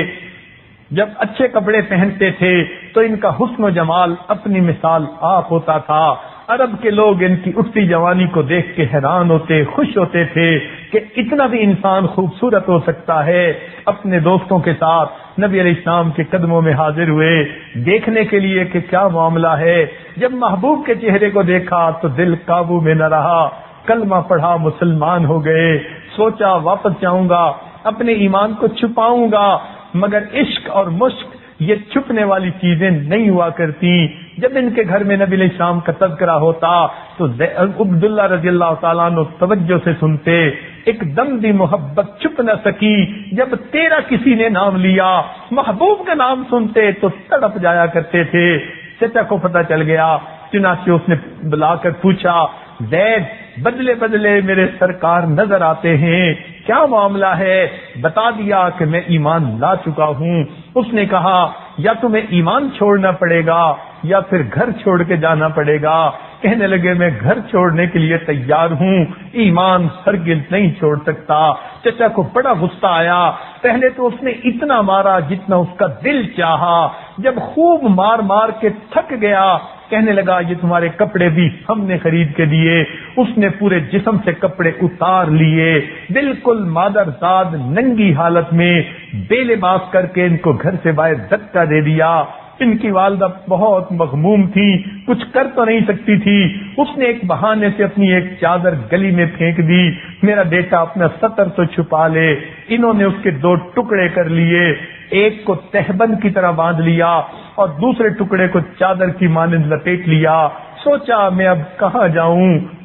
جب اچھے کپڑے پہنتے تھے تو ان کا حسن و جمال اپنی مثال آپ ہوتا تھا۔ عرب کے لوگ ان کی اٹھتی جوانی کو دیکھ کے حیران ہوتے، خوش ہوتے تھے کہ اتنا بھی انسان خوبصورت ہو سکتا ہے۔ اپنے دوستوں کے ساتھ نبی علیہ السلام کے قدموں میں حاضر ہوئے دیکھنے کے لیے کہ کیا معاملہ ہے۔ جب محبوب کے چہرے کو دیکھا تو دل قابو میں نہ رہا، کلمہ پڑھا، مسلمان ہو گئے۔ سوچا واپس جاؤں گا، اپنے ایمان کو چھپاؤں گا، مگر عشق اور مشق یہ چھپنے والی چیزیں نہیں ہوا کرتی۔ جب ان کے گھر میں نبی علیہ السلام کا تذکرہ ہوتا تو عبداللہ رضی اللہ تعالیٰ عنہ توجہ سے سنتے، ایک دم بھی محبت چھپ نہ سکی۔ جب تیرا کسی نے نام لیا، محبوب کا نام سنتے تو تڑپ جایا کرتے تھے۔ چچا کو پتہ چل گیا، چنانچہ اس نے بلا کر پوچھا زید بدلے بدلے میرے سرکار نظر آتے ہیں، کیا معاملہ ہے؟ بتا دیا کہ میں ایمان لا چکا ہوں۔ اس نے کہا یا تمہیں ایمان چھوڑنا پڑے گا یا پھر گھر چھوڑ کے جانا پڑے گا۔ کہنے لگے میں گھر چھوڑنے کے لیے تیار ہوں، ایمان ہرگز نہیں چھوڑ سکتا۔ چچا کو بڑا غصہ آیا، پہلے تو اس نے اتنا مارا جتنا اس کا دل چاہا، جب خوب مار مار کے تھک گیا کہنے لگا یہ تمہارے کپڑے بھی ہم نے خرید کے دیے۔ اس نے پورے جسم سے کپڑے اتار لیے، بالکل مادر زاد ننگی حالت میں بے لباس کر کے ان کو گھر سے باہر دھکا دے دیا۔ ان کی والدہ بہت مغموم تھی، کچھ کر تو نہیں سکتی تھی۔ اس نے ایک بہانے سے اپنی ایک چادر گلی میں پھینک دی، میرا بیٹا اپنا سطر تو چھپا لے۔ انہوں نے اس کے دو ٹکڑے کر لیے، ایک کو تہبند کی طرح باندھ لیا اور دوسرے ٹکڑے کو چادر کی مانند لپیٹ لیا۔ سوچا میں اب کہاں جاؤں،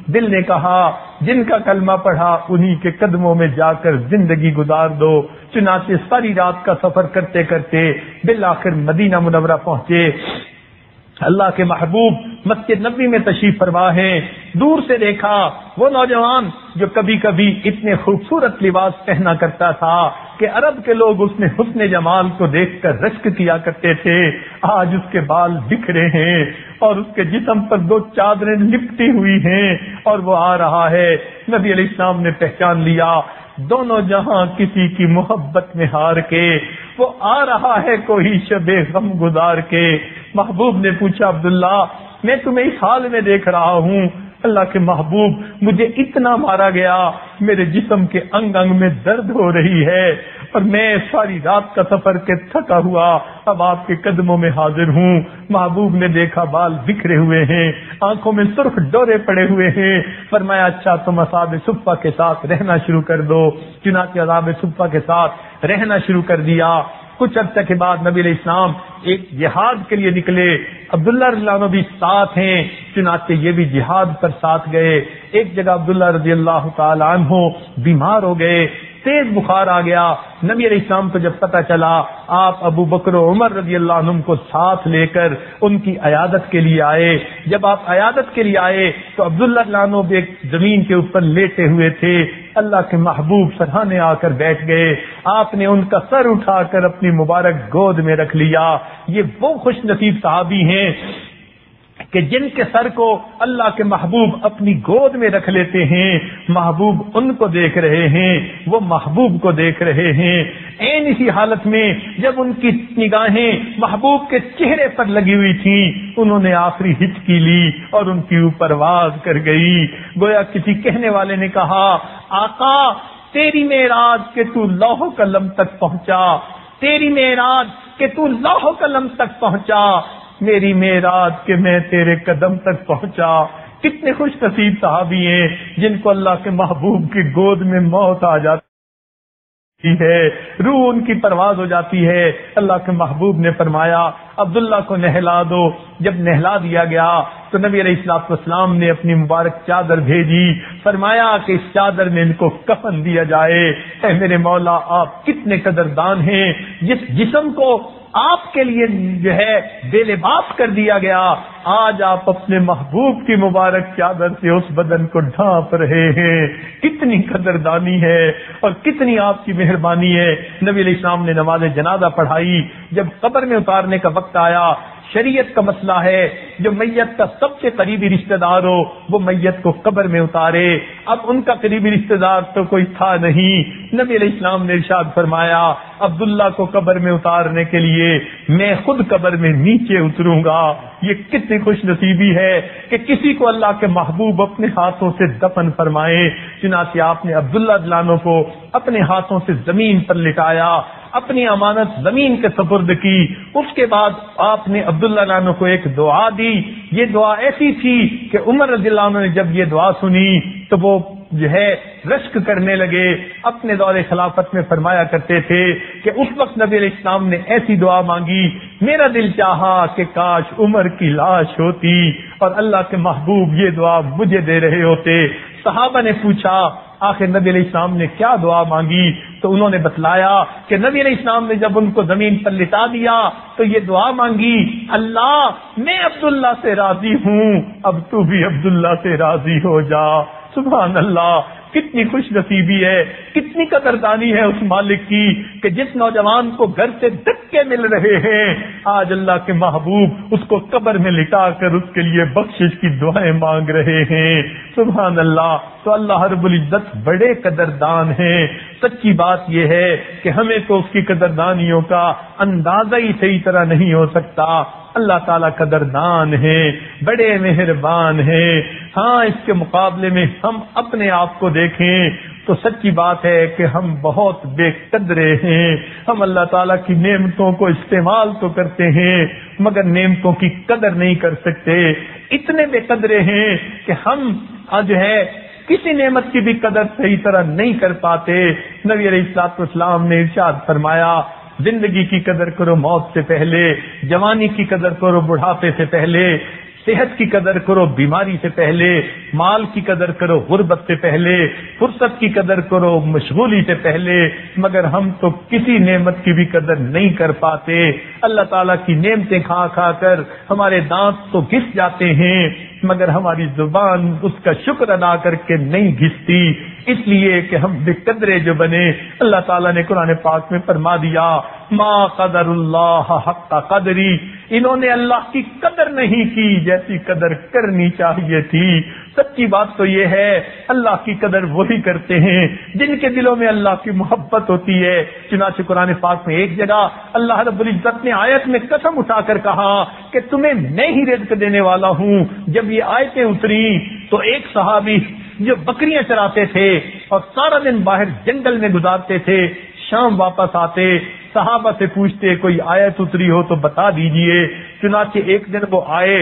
دل نے کہا جن کا کلمہ پڑھا انہی کے قدموں میں جا کر زندگی گزار دو۔ چنانچہ ساری رات کا سفر کرتے کرتے بالآخر مدینہ منورہ پہنچے۔ اللہ کے محبوب مسجد نبوی میں تشریف فرما ہے۔ دور سے دیکھا وہ نوجوان جو کبھی کبھی اتنے خوبصورت لباس پہنا کرتا تھا کہ عرب کے لوگ اس میں حسن جمال کو دیکھ کر رشک کیا کرتے تھے، آج اس کے بال بکھرے ہیں اور اس کے جسم پر دو چادریں لپٹی ہوئی ہیں اور وہ آ رہا ہے۔ نبی علیہ السلام نے پہچان لیا، دونوں جہاں کسی کی محبت میں ہار کے وہ آ رہا ہے کوئی شب غم گزار کے۔ محبوب نے پوچھا عبداللہ میں تمہیں اس حال میں دیکھ رہا ہوں؟ اللہ کے محبوب مجھے اتنا مارا گیا، میرے جسم کے انگ انگ میں درد ہو رہی ہے اور میں ساری رات کا سفر کے تھکا ہوا اب آپ کے قدموں میں حاضر ہوں۔ محبوب نے دیکھا بال بکھرے ہوئے ہیں، آنکھوں میں سرخ ڈورے پڑے ہوئے ہیں۔ فرمایا اچھا تم اصحاب صفہ کے ساتھ رہنا شروع کر دو۔ چنانچہ اصحاب صفہ کے ساتھ رہنا شروع کر دیا۔ کچھ عرصے کے بعد نبی علیہ السلام ایک جہاد کے لیے نکلے، عبداللہ رضی اللہ عنہ بھی ساتھ ہیں، چنانچہ یہ بھی جہاد پر ساتھ گئے۔ ایک جگہ عبداللہ رضی اللہ تعالی عنہ بیمار ہو گئے، تیز بخار آ گیا۔ نبی علیہ السلام کو جب پتہ چلا آپ ابو بکر و عمر رضی اللہ عنہم کو ساتھ لے کر ان کی عیادت کے لیے آئے۔ جب آپ عیادت کے لیے آئے تو عبداللہ رضی اللہ عنہ بھی ایک زمین کے اوپر لیٹے ہوئے تھے، اللہ کے محبوب سرہانے آ کر بیٹھ گئے، آپ نے ان کا سر اٹھا کر اپنی مبارک گود میں رکھ لیا۔ یہ وہ خوش نصیب صحابی ہیں کہ جن کے سر کو اللہ کے محبوب اپنی گود میں رکھ لیتے ہیں، محبوب ان کو دیکھ رہے ہیں، وہ محبوب کو دیکھ رہے ہیں۔ این اسی حالت میں جب ان کی نگاہیں محبوب کے چہرے پر لگی ہوئی تھیں، انہوں نے آخری ہچکی لی اور ان کی اوپر آواز کر گئی، گویا کسی کہنے والے نے کہا آقا تیری معراج کہ تو لوح قلم تک پہنچا، تیری معراج کہ تو لوح قلم تک پہنچا، میری معراج کہ میں تیرے قدم تک پہنچا۔ کتنے خوش نصیب صحابی ہیں جن کو اللہ کے محبوب کی گود میں موت آ جاتی ہے، روح ان کی پرواز ہو جاتی ہے۔ اللہ کے محبوب نے فرمایا عبداللہ کو نہلا دو۔ جب نہلا دیا گیا تو نبی علیہ الصلوۃ والسلام نے اپنی مبارک چادر بھیجی، فرمایا کہ اس چادر میں ان کو کفن دیا جائے۔ اے میرے مولا آپ کتنے قدردان ہیں، جس جسم کو آپ کے لیے جو ہے بے لباس کر دیا گیا، آج آپ اپنے محبوب کی مبارک چادر سے اس بدن کو ڈھانپ رہے ہیں۔ کتنی قدردانی ہے اور کتنی آپ کی مہربانی ہے۔ نبی علیہ السلام نے نماز جنازہ پڑھائی۔ جب قبر میں اتارنے کا وقت آیا، شریعت کا مسئلہ ہے جو میت کا سب سے قریبی رشتہ دار ہو وہ میت کو قبر میں اتارے۔ اب ان کا قریبی رشتہ دار تو کوئی تھا نہیں، نبی علیہ السلام نے ارشاد فرمایا عبداللہ کو قبر میں اتارنے کے لیے میں خود قبر میں نیچے اتروں گا۔ یہ کتنی خوش نصیبی ہے کہ کسی کو اللہ کے محبوب اپنے ہاتھوں سے دفن فرمائے۔ چنانچہ آپ نے عبداللہ دلانوں کو اپنے ہاتھوں سے زمین پر لٹایا، اپنی امانت زمین کے سپرد کی۔ اس کے بعد آپ نے عبداللہ عنہ کو ایک دعا دی۔ یہ دعا ایسی تھی کہ عمر رضی اللہ عنہ نے جب یہ دعا سنی تو وہ جو ہے رشک کرنے لگے۔ اپنے دور خلافت میں فرمایا کرتے تھے کہ اس وقت نبی علیہ السلام نے ایسی دعا مانگی، میرا دل چاہا کہ کاش عمر کی لاش ہوتی اور اللہ کے محبوب یہ دعا مجھے دے رہے ہوتے۔ صحابہ نے پوچھا آخر نبی علیہ السلام نے کیا دعا مانگی؟ تو انہوں نے بتلایا کہ نبی علیہ السلام نے جب ان کو زمین پر لٹا دیا تو یہ دعا مانگی، اللہ میں عبداللہ سے راضی ہوں، اب تو بھی عبداللہ سے راضی ہو جا۔ سبحان اللہ، کتنی خوش نصیبی ہے، کتنی قدردانی ہے اس مالک کی کہ جس نوجوان کو گھر سے دھکے مل رہے ہیں آج اللہ کے محبوب اس کو قبر میں لٹا کر اس کے لیے بخشش کی دعائیں مانگ رہے ہیں۔ سبحان اللہ۔ تو اللہ رب العزت بڑے قدردان ہیں۔ سچی بات یہ ہے کہ ہمیں تو اس کی قدردانیوں کا اندازہ ہی صحیح طرح نہیں ہو سکتا۔ اللہ تعالیٰ قدردان ہے، بڑے مہربان ہیں۔ ہاں اس کے مقابلے میں ہم اپنے آپ کو دیکھیں تو سچی بات ہے کہ ہم بہت بے قدرے ہیں۔ ہم اللہ تعالیٰ کی نعمتوں کو استعمال تو کرتے ہیں مگر نعمتوں کی قدر نہیں کر سکتے۔ اتنے بے قدرے ہیں کہ ہم جو ہے کسی نعمت کی بھی قدر صحیح طرح نہیں کر پاتے۔ نبی علیہ الصلوۃ والسلام نے ارشاد فرمایا زندگی کی قدر کرو موت سے پہلے، جوانی کی قدر کرو بڑھاپے سے پہلے، صحت کی قدر کرو بیماری سے پہلے، مال کی قدر کرو غربت سے پہلے، فرصت کی قدر کرو مشغولی سے پہلے، مگر ہم تو کسی نعمت کی بھی قدر نہیں کر پاتے۔ اللہ تعالیٰ کی نعمتیں کھا کھا کر ہمارے دانت تو گھس جاتے ہیں، مگر ہماری زبان اس کا شکر ادا کر کے نہیں گھستی، اس لیے کہ ہم بے قدرے جو بنے۔ اللہ تعالیٰ نے قرآن پاک میں فرما دیا ما قدر اللہ حق قدری، انہوں نے اللہ کی قدر نہیں کی جیسی قدر کرنی چاہیے تھی۔ سچی بات تو یہ ہے اللہ کی قدر وہی کرتے ہیں جن کے دلوں میں اللہ کی محبت ہوتی ہے۔ چنانچہ قرآن پاک میں ایک جگہ اللہ رب العزت نے آیت میں قسم اٹھا کر کہا کہ تمہیں میں ہی رزق دینے والا ہوں۔ جب یہ آیتیں اتری تو ایک صحابی جو بکریاں چراتے تھے اور سارا دن باہر جنگل میں گزارتے تھے، شام واپس آتے صحابہ سے پوچھتے کوئی آیت اتری ہو تو بتا دیجئے۔ چنانچہ ایک دن وہ آئے،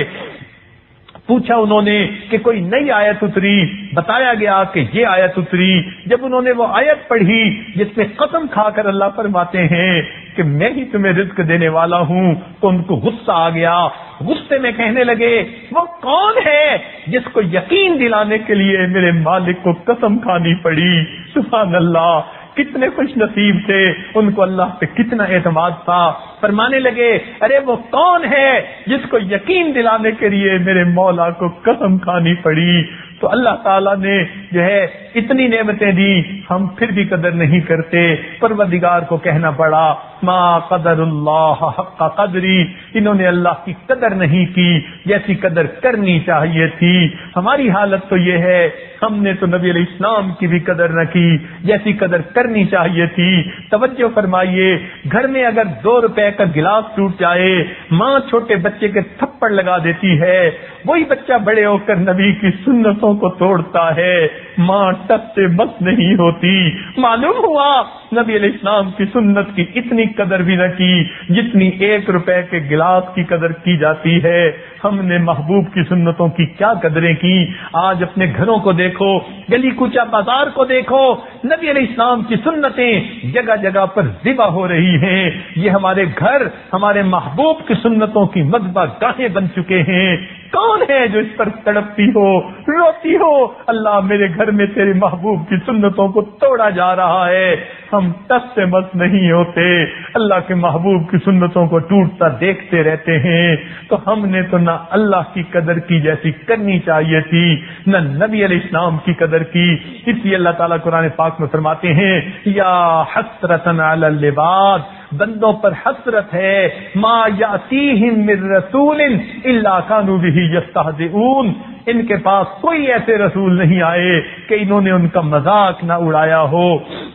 پوچھا انہوں نے کہ کوئی نئی آیت اتری، بتایا گیا کہ یہ آیت اتری۔ جب انہوں نے وہ آیت پڑھی جس میں قسم کھا کر اللہ فرماتے ہیں کہ میں ہی تمہیں رزق دینے والا ہوں، تو ان کو غصہ آ گیا۔ غصے میں کہنے لگے وہ کون ہے جس کو یقین دلانے کے لیے میرے مالک کو قسم کھانی پڑی؟ سبحان اللہ، کتنے خوش نصیب تھے، ان کو اللہ پہ کتنا اعتماد تھا۔ فرمانے لگے ارے وہ کون ہے جس کو یقین دلانے کے لیے میرے مولا کو قسم کھانی پڑی؟ تو اللہ تعالیٰ نے جو ہے اتنی نعمتیں دی، ہم پھر بھی قدر نہیں کرتے۔ پروردگار کو کہنا پڑا ما قدر اللہ حق قدری، انہوں نے اللہ کی قدر نہیں کی جیسی قدر کرنی چاہیے تھی۔ ہماری حالت تو یہ ہے ہم نے تو نبی علیہ السلام کی بھی قدر نہ کی جیسی قدر کرنی چاہیے تھی۔ توجہ فرمائیے، گھر میں اگر دو روپے کا گلاس ٹوٹ جائے، ماں چھوٹے بچے کے تھپڑ لگا دیتی ہے، وہی بچہ بڑے ہو کر نبی کی سنتوں کو توڑتا ہے، ماں ٹس سے بس نہیں ہوتی۔ معلوم ہوا نبی علیہ السلام کی سنت کی اتنی قدر بھی نہ کی جتنی ایک روپے کے گلاس کی قدر کی جاتی ہے۔ ہم نے محبوب کی سنتوں کی کیا قدریں کی؟ آج اپنے گھروں کو دیکھو، گلی کوچہ بازار کو دیکھو، نبی علیہ السلام کی سنتیں جگہ جگہ پر ذبح ہو رہی ہیں۔ یہ ہمارے گھر ہمارے محبوب کی سنتوں کی مذبح گاہیں بن چکے ہیں۔ کون ہے جو اس پر تڑپتی ہو، روتی ہو اللہ میرے گھر میں تیرے محبوب کی سنتوں کو توڑا جا رہا ہے؟ ہم ٹس سے مس نہیں ہوتے، اللہ کے محبوب کی سنتوں کو ٹوٹتا دیکھتے رہتے ہیں۔ تو ہم نے تو نہ اللہ کی قدر کی جیسی کرنی چاہیے تھی، نہ نبی علیہ السلام کی قدر کی۔ اس لیے اللہ تعالیٰ قرآن پاک میں فرماتے ہیں یا حسرتن علی العباد، بندوں پر حسرت ہے، ما یاتیہم من رسول الا کانوا بہ یستہزئون، ان کے پاس کوئی ایسے رسول نہیں آئے کہ انہوں نے ان کا مذاق نہ اڑایا ہو۔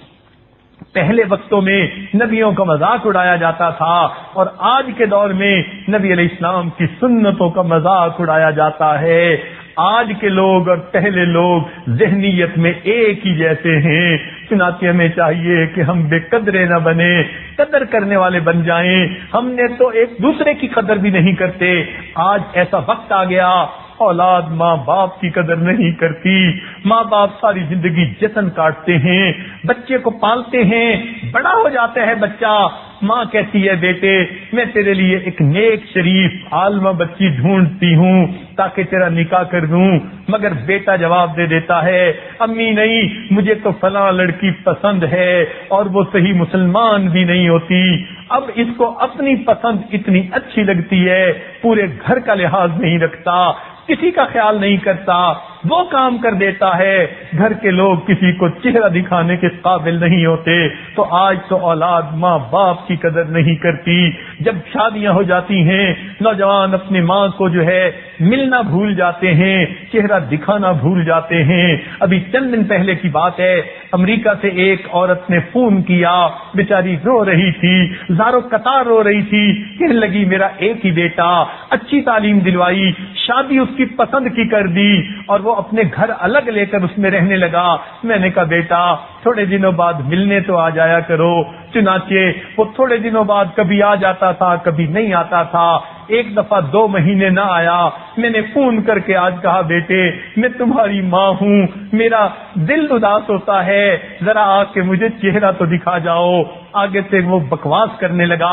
پہلے وقتوں میں نبیوں کا مذاق اڑایا جاتا تھا، اور آج کے دور میں نبی علیہ السلام کی سنتوں کا مذاق اڑایا جاتا ہے۔ آج کے لوگ اور پہلے لوگ ذہنیت میں ایک ہی جیسے ہیں، چنانچہ ہمیں چاہیے کہ ہم بے قدرے نہ بنے، قدر کرنے والے بن جائیں۔ ہم نے تو ایک دوسرے کی قدر بھی نہیں کرتے۔ آج ایسا وقت آ گیا اولاد ماں باپ کی قدر نہیں کرتی، ماں باپ ساری زندگی جتن کاٹتے ہیں، بچے کو پالتے ہیں، بڑا ہو جاتا ہے بچہ، ماں کہتی ہے بیٹے میں تیرے لیے ایک نیک شریف عالمہ بچی ڈھونڈتی ہوں تاکہ تیرا نکاح کر دوں، مگر بیٹا جواب دے دیتا ہے امی نہیں، مجھے تو فلاں لڑکی پسند ہے اور وہ صحیح مسلمان بھی نہیں ہوتی۔ اب اس کو اپنی پسند اتنی اچھی لگتی ہے، پورے گھر کا لحاظ نہیں رکھتا، کسی کا خیال نہیں کرتا، وہ کام کر دیتا ہے، گھر کے لوگ کسی کو چہرہ دکھانے کے قابل نہیں ہوتے۔ تو آج تو اولاد ماں باپ کی قدر نہیں کرتی۔ جب شادیاں ہو جاتی ہیں نوجوان اپنی ماں کو جو ہے ملنا بھول جاتے ہیں، چہرہ دکھانا بھول جاتے ہیں۔ ابھی چند دن پہلے کی بات ہے، امریکہ سے ایک عورت نے فون کیا، بیچاری رو رہی تھی، زارو قطار رو رہی تھی، کہنے لگی میرا ایک ہی بیٹا، اچھی تعلیم دلوائی، شادی اس کی پسند کی کر دی اور وہ اپنے گھر الگ لے کر اس میں رہنے لگا۔ میں نے کہا بیٹا تھوڑے دنوں بعد ملنے تو آ جایا کرو۔ چنانچہ وہ تھوڑے دنوں بعد کبھی آ جاتا تھا کبھی نہیں آتا تھا، ایک دفعہ دو مہینے نہ آیا۔ میں نے فون کر کے آج کہا بیٹے میں تمہاری ماں ہوں، میرا دل اداس ہوتا ہے، ذرا آ کے مجھے چہرہ تو دکھا جاؤ۔ آگے سے وہ بکواس کرنے لگا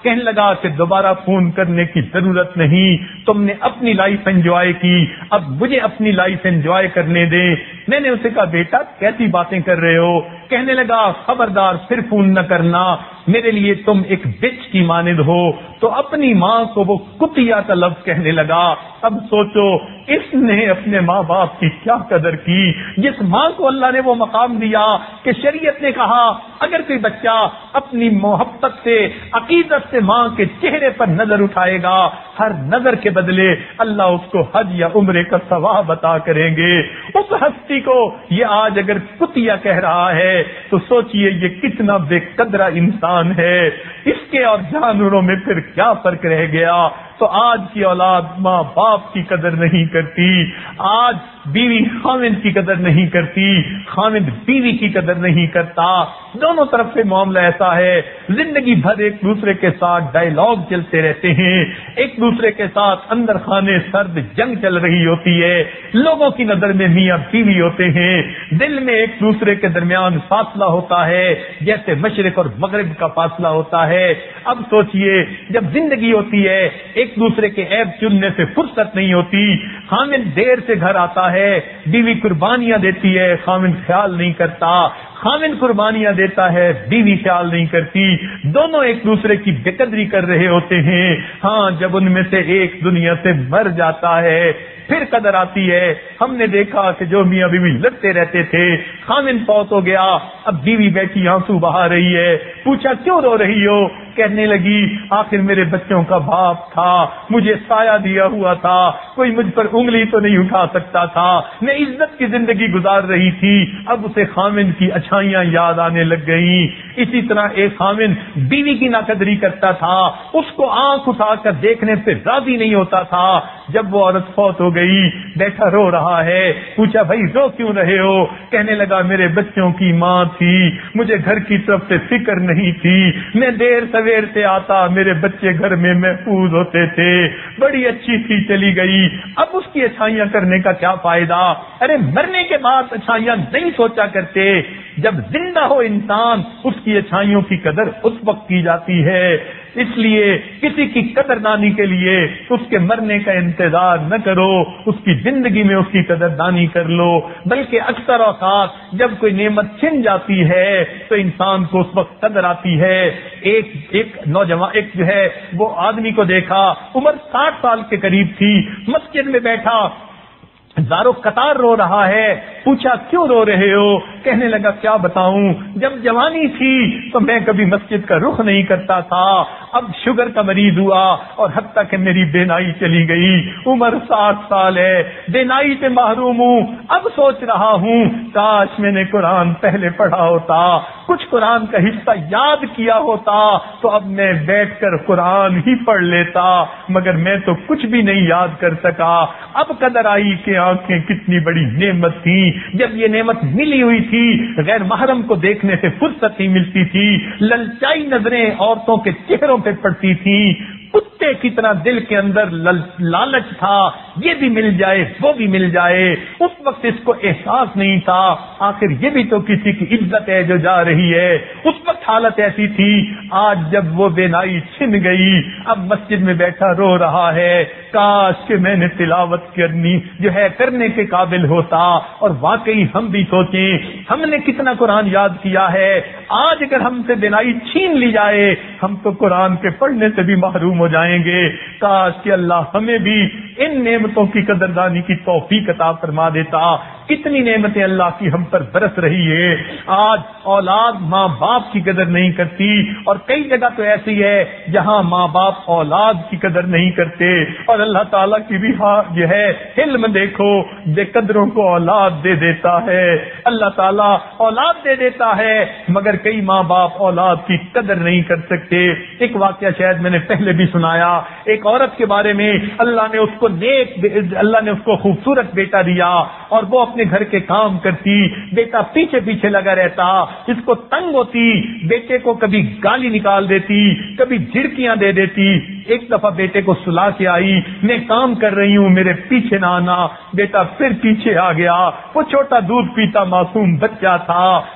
کہنے لگا کہ دوبارہ فون کرنے کی ضرورت نہیں، تم نے اپنی لائف انجوائے کی، اب مجھے اپنی لائف انجوائے کرنے دے۔ میں نے اسے کہا بیٹا کیسی باتیں کر رہے ہو؟ کہنے لگا خبردار پھر فون نہ کرنا، میرے لیے تم ایک بچ کی مانند ہو۔ تو اپنی ماں کو وہ کتیا کا لفظ کہنے لگا۔ اب سوچو اس نے اپنے ماں باپ کی کیا قدر کی، جس ماں کو اللہ نے وہ مقام دیا کہ شریعت نے کہا اگر کوئی بچہ اپنی محبت سے عقیدت سے ماں کے چہرے پر نظر اٹھائے گا، ہر نظر کے بدلے اللہ اس کو حج یا عمرے کا ثواب عطا کریں گے۔ اس ہستی کو یہ آج اگر کتیا کہہ رہا ہے تو سوچئے یہ کتنا بے قدرہ انسان ہے، اس کے اور جانوروں میں پھر کیا فرق رہ گیا؟ تو آج کی اولاد ماں باپ کی قدر نہیں کرتی، آج بیوی خاوند کی قدر نہیں کرتی، خاوند بیوی کی قدر نہیں کرتا، دونوں طرف سے معاملہ ایسا ہے، زندگی بھر ایک دوسرے کے ساتھ ڈائیلاگ چلتے رہتے ہیں، ایک دوسرے کے ساتھ اندر خانے سرد جنگ چل رہی ہوتی ہے، لوگوں کی نظر میں میاں بیوی ہوتے ہیں، دل میں ایک دوسرے کے درمیان فاصلہ ہوتا ہے جیسے مشرق اور مغرب کا فاصلہ ہوتا ہے۔ اب سوچئے جب زندگی ہوتی ہے ایک دوسرے کے عیب چننے سے فرصت نہیں ہوتی، خاوند دیر سے گھر آتا ہے، بیوی قربانیاں دیتی ہے، خاوند خیال نہیں کرتا، خاوند قربانیاں دیتا ہے، بیوی خیال نہیں کرتی، دونوں ایک دوسرے کی بے قدری کر رہے ہوتے ہیں۔ ہاں جب ان میں سے ایک دنیا سے مر جاتا ہے پھر قدر آتی ہے۔ ہم نے دیکھا کہ جو میاں بیوی لڑتے رہتے تھے، خاوند فوت ہو گیا، اب بیوی بیٹھی آنسو بہا رہی ہے، پوچھا کیوں رو رہی ہو؟ کہنے لگی آخر میرے بچوں کا باپ تھا، مجھے سایہ دیا ہوا تھا، کوئی مجھ پر انگلی تو نہیں اٹھا سکتا تھا، میں عزت کی زندگی گزار رہی تھی، اب اسے خاوند کی اچھائیاں یاد آنے لگ گئیں۔ اسی طرح ایک خاوند بیوی کی ناقدری کرتا تھا، اس کو آنکھ اٹھا کر دیکھنے سے راضی نہیں ہوتا تھا، جب وہ عورت فوت ہو گئی بیٹھا رو رہا ہے، پوچھا بھائی رو کیوں رہے ہو؟ کہنے لگا میرے بچوں کی ماں تھی، مجھے گھر کی طرف سے فکر نہیں تھی، میں دیر سویر سے آتا میرے بچے گھر میں محفوظ ہوتے تھے، بڑی اچھی تھی چلی گئی، اب اس کی اچھائیاں کرنے کا کیا فائدہ؟ ارے مرنے کے بعد اچھائیاں نہیں سوچا کرتے، جب زندہ ہو انسان اس کی اچھائیوں کی قدر اس وقت کی جاتی ہے۔ اس لیے کسی کی قدردانی کے لیے اس کے مرنے کا انتظار نہ کرو، اس کی زندگی میں اس کی قدردانی کر لو، بلکہ اکثر اوقات جب کوئی نعمت چھن جاتی ہے تو انسان کو اس وقت قدر آتی ہے۔ ایک ایک نوجوان ایک جو ہے وہ آدمی کو دیکھا، عمر ساٹھ سال کے قریب تھی، مسجد میں بیٹھا زارو قطار رو رہا ہے، پوچھا کیوں رو رہے ہو؟ کہنے لگا کیا بتاؤں، جب جوانی تھی تو میں کبھی مسجد کا رخ نہیں کرتا تھا، اب شوگر کا مریض ہوا اور حتیٰ کہ میری بینائی چلی گئی، عمر ساٹھ سال ہے، بینائی سے محروم ہوں، اب سوچ رہا ہوں کاش میں نے قرآن پہلے پڑھا ہوتا، کچھ قرآن کا حصہ یاد کیا ہوتا تو اب میں بیٹھ کر قرآن ہی پڑھ لیتا، مگر میں تو کچھ بھی نہیں یاد کر سکا۔ اب قدر آئی کہ آنکھیں کتنی بڑی نعمت تھی، جب یہ نعمت ملی ہوئی تھی غیر محرم کو دیکھنے سے فرصت نہیں ملتی تھی، للچائی نظریں عورتوں کے چہروں پہ پڑتی تھیں، کتے کی طرح دل کے اندر لالچ تھا، یہ بھی مل جائے وہ بھی مل جائے، اس وقت اس کو احساس نہیں تھا آخر یہ بھی تو کسی کی عزت ہے جو جا رہی ہے، اس وقت حالت ایسی تھی۔ آج جب وہ بینائی چھن گئی اب مسجد میں بیٹھا رو رہا ہے، کاش کہ میں نے تلاوت کرنی جو ہے کرنے کے قابل ہوتا۔ اور واقعی ہم بھی سوچیں ہم نے کتنا قرآن یاد کیا ہے، آج اگر ہم سے بینائی چھین لی جائے ہم تو قرآن کے پڑھنے سے بھی محروم ہو جائیں گے۔ کاش کہ اللہ ہمیں بھی ان نعمتوں کی قدردانی کی توفیق عطا فرما دیتا۔ کتنی نعمتیں اللہ کی ہم پر برس رہی ہے، آج اولاد ماں باپ کی قدر نہیں کرتی، اور کئی جگہ تو ایسی ہے جہاں ماں باپ اولاد کی قدر نہیں کرتے، اور اللہ تعالیٰ کی بھی جو ہے علم دیکھو بے قدروں کو اولاد دے دیتا ہے، اللہ تعالیٰ اولاد دے دیتا ہے مگر کئی ماں باپ اولاد کی قدر نہیں کر سکتے۔ ایک واقعہ شاید میں نے پہلے بھی سنایا، ایک عورت کے بارے میں اللہ نے اس کو نیک اللہ نے اس کو خوبصورت بیٹا دیا اور وہ اپنے گھر کے کام کرتی، بیٹا پیچھے پیچھے لگا رہتا، اس کو تنگ ہوتی، بیٹے کو کبھی گالی نکال دیتی، کبھی جھڑکیاں دے دیتی۔ ایک دفعہ بیٹے کو سلا کے آئی، میں کام کر رہی ہوں میرے پیچھے نہ آنا، بیٹا پھر پیچھے آ گیا، وہ چھوٹا دودھ پیتا معصوم بچہ تھا،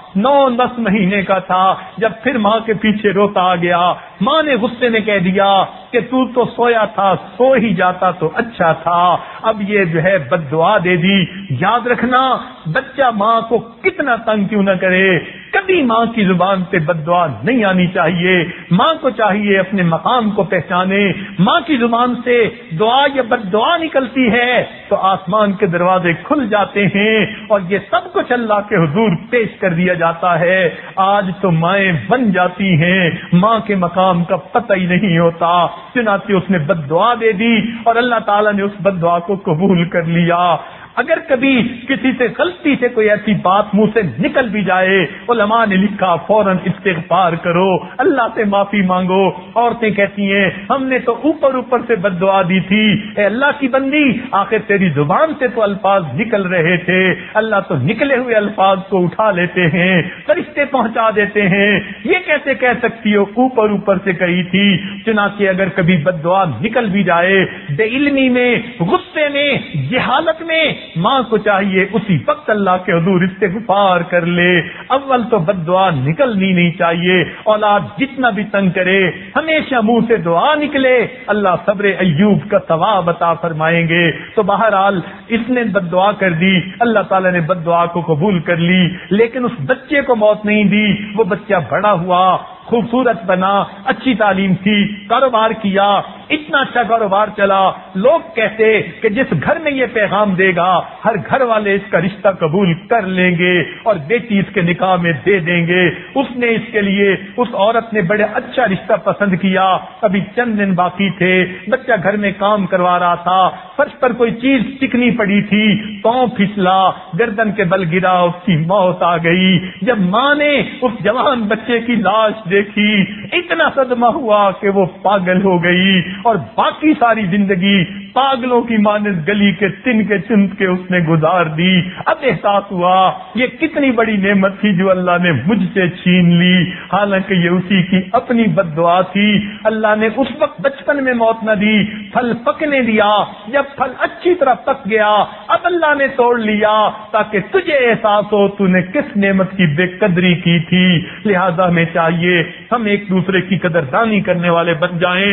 نو دس مہینے کا تھا جب پھر ماں کے پیچھے روتا آ گیا. ماں نے غصے میں کہہ دیا کہ تو تو سویا تھا, سو ہی جاتا تو اچھا تھا. اب یہ جو ہے بد دعا دے دی. یاد رکھنا بچہ ماں کو کتنا تنگ کیوں نہ کرے, کبھی ماں کی زبان سے بد دعا نہیں آنی چاہیے. ماں کو چاہیے اپنے مقام کو پہچانے. ماں کی زبان سے دعا یا بد دعا نکلتی ہے تو آسمان کے دروازے کھل جاتے ہیں اور یہ سب کچھ اللہ کے حضور پیش کر دیا جاتا ہے. آج تو مائیں بن جاتی ہیں, ماں کے مقام کا پتہ ہی نہیں ہوتا. چنانچہ اس نے بد دعا دے دی اور اللہ تعالیٰ نے اس بد دعا کو قبول کر لیا. اگر کبھی کسی سے غلطی سے کوئی ایسی بات منہ سے نکل بھی جائے, علماء نے لکھا فوراً استغفار کرو, اللہ سے معافی مانگو. عورتیں کہتی ہیں ہم نے تو اوپر اوپر سے بد دعا دی تھی, اے اللہ کی بندی آخر تیری زبان سے تو الفاظ نکل رہے تھے, اللہ تو نکلے ہوئے الفاظ کو اٹھا لیتے ہیں, فرشتے پہنچا دیتے ہیں, یہ کیسے کہہ سکتی ہو اوپر اوپر سے کہی تھی. چنانچہ اگر کبھی بد دعا نکل بھی جائے بے علمی میں, غصے میں, جہالت میں, ماں کو چاہیے اسی وقت اللہ کے حضور استغفار کر لے. اول تو بد دعا نکلنی نہیں چاہیے. اولاد جتنا بھی تنگ کرے ہمیشہ منہ سے دعا نکلے, اللہ صبر ایوب کا ثواب عطا فرمائیں گے. تو بہرحال اس نے بد دعا کر دی, اللہ تعالیٰ نے بد دعا کو قبول کر لی, لیکن اس بچے کو موت نہیں دی. وہ بچہ بڑا ہوا, خوبصورت بنا, اچھی تعلیم تھی, کاروبار کیا, اتنا اچھا کاروبار چلا. لوگ کہتے کہ جس گھر میں یہ پیغام دے گا ہر گھر والے اس کا رشتہ قبول کر لیں گے اور بیٹی اس کے نکاح میں دے دیں گے. اس نے اس کے لیے, اس عورت نے بڑے اچھا رشتہ پسند کیا. ابھی چند دن باقی تھے, بچہ گھر میں کام کروا رہا تھا, فرش پر کوئی چیز ٹکنی پڑی تھی, پاؤں پھسلا, گردن کے بل گرا, اس کی موت آ گئی. جب ماں نے اس جوان بچے کی لاش دیکھی اتنا صدمہ ہوا کہ وہ پاگل ہو گئی اور باقی ساری زندگی پاگلوں کی مانند گلی کے تن کے چند کے اس نے گزار دی. اب احساس ہوا یہ کتنی بڑی نعمت تھی جو اللہ نے مجھ سے چھین لی, حالانکہ یہ اسی کی اپنی بد دعا تھی. اللہ نے اس وقت بچپن میں موت نہ دی, پھل پکنے دیا. جب پھل اچھی طرح پک گیا اب اللہ نے توڑ لیا تاکہ تجھے احساس ہو تو نے کس نعمت کی بے قدری کی تھی. لہذا ہمیں چاہیے ہم ایک دوسرے کی قدردانی کرنے والے بن جائیں.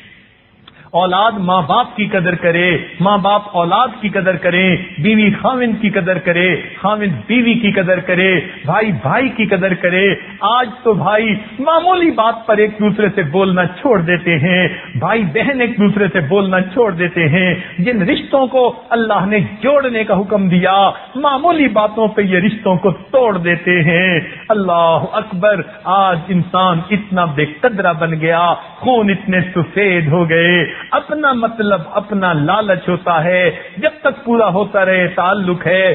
اولاد ماں باپ کی قدر کرے, ماں باپ اولاد کی قدر کریں, بیوی خاوند کی قدر کرے, خاوند بیوی کی قدر کرے, بھائی بھائی کی قدر کرے. آج تو بھائی معمولی بات پر ایک دوسرے سے بولنا چھوڑ دیتے ہیں, بھائی بہن ایک دوسرے سے بولنا چھوڑ دیتے ہیں. جن رشتوں کو اللہ نے جوڑنے کا حکم دیا معمولی باتوں پہ یہ رشتوں کو توڑ دیتے ہیں. اللہ اکبر, آج انسان اتنا بے قدرہ بن گیا, خون اتنے سفید ہو گئے, اپنا مطلب اپنا لالچ ہوتا ہے. جب تک پورا ہوتا رہے تعلق ہے,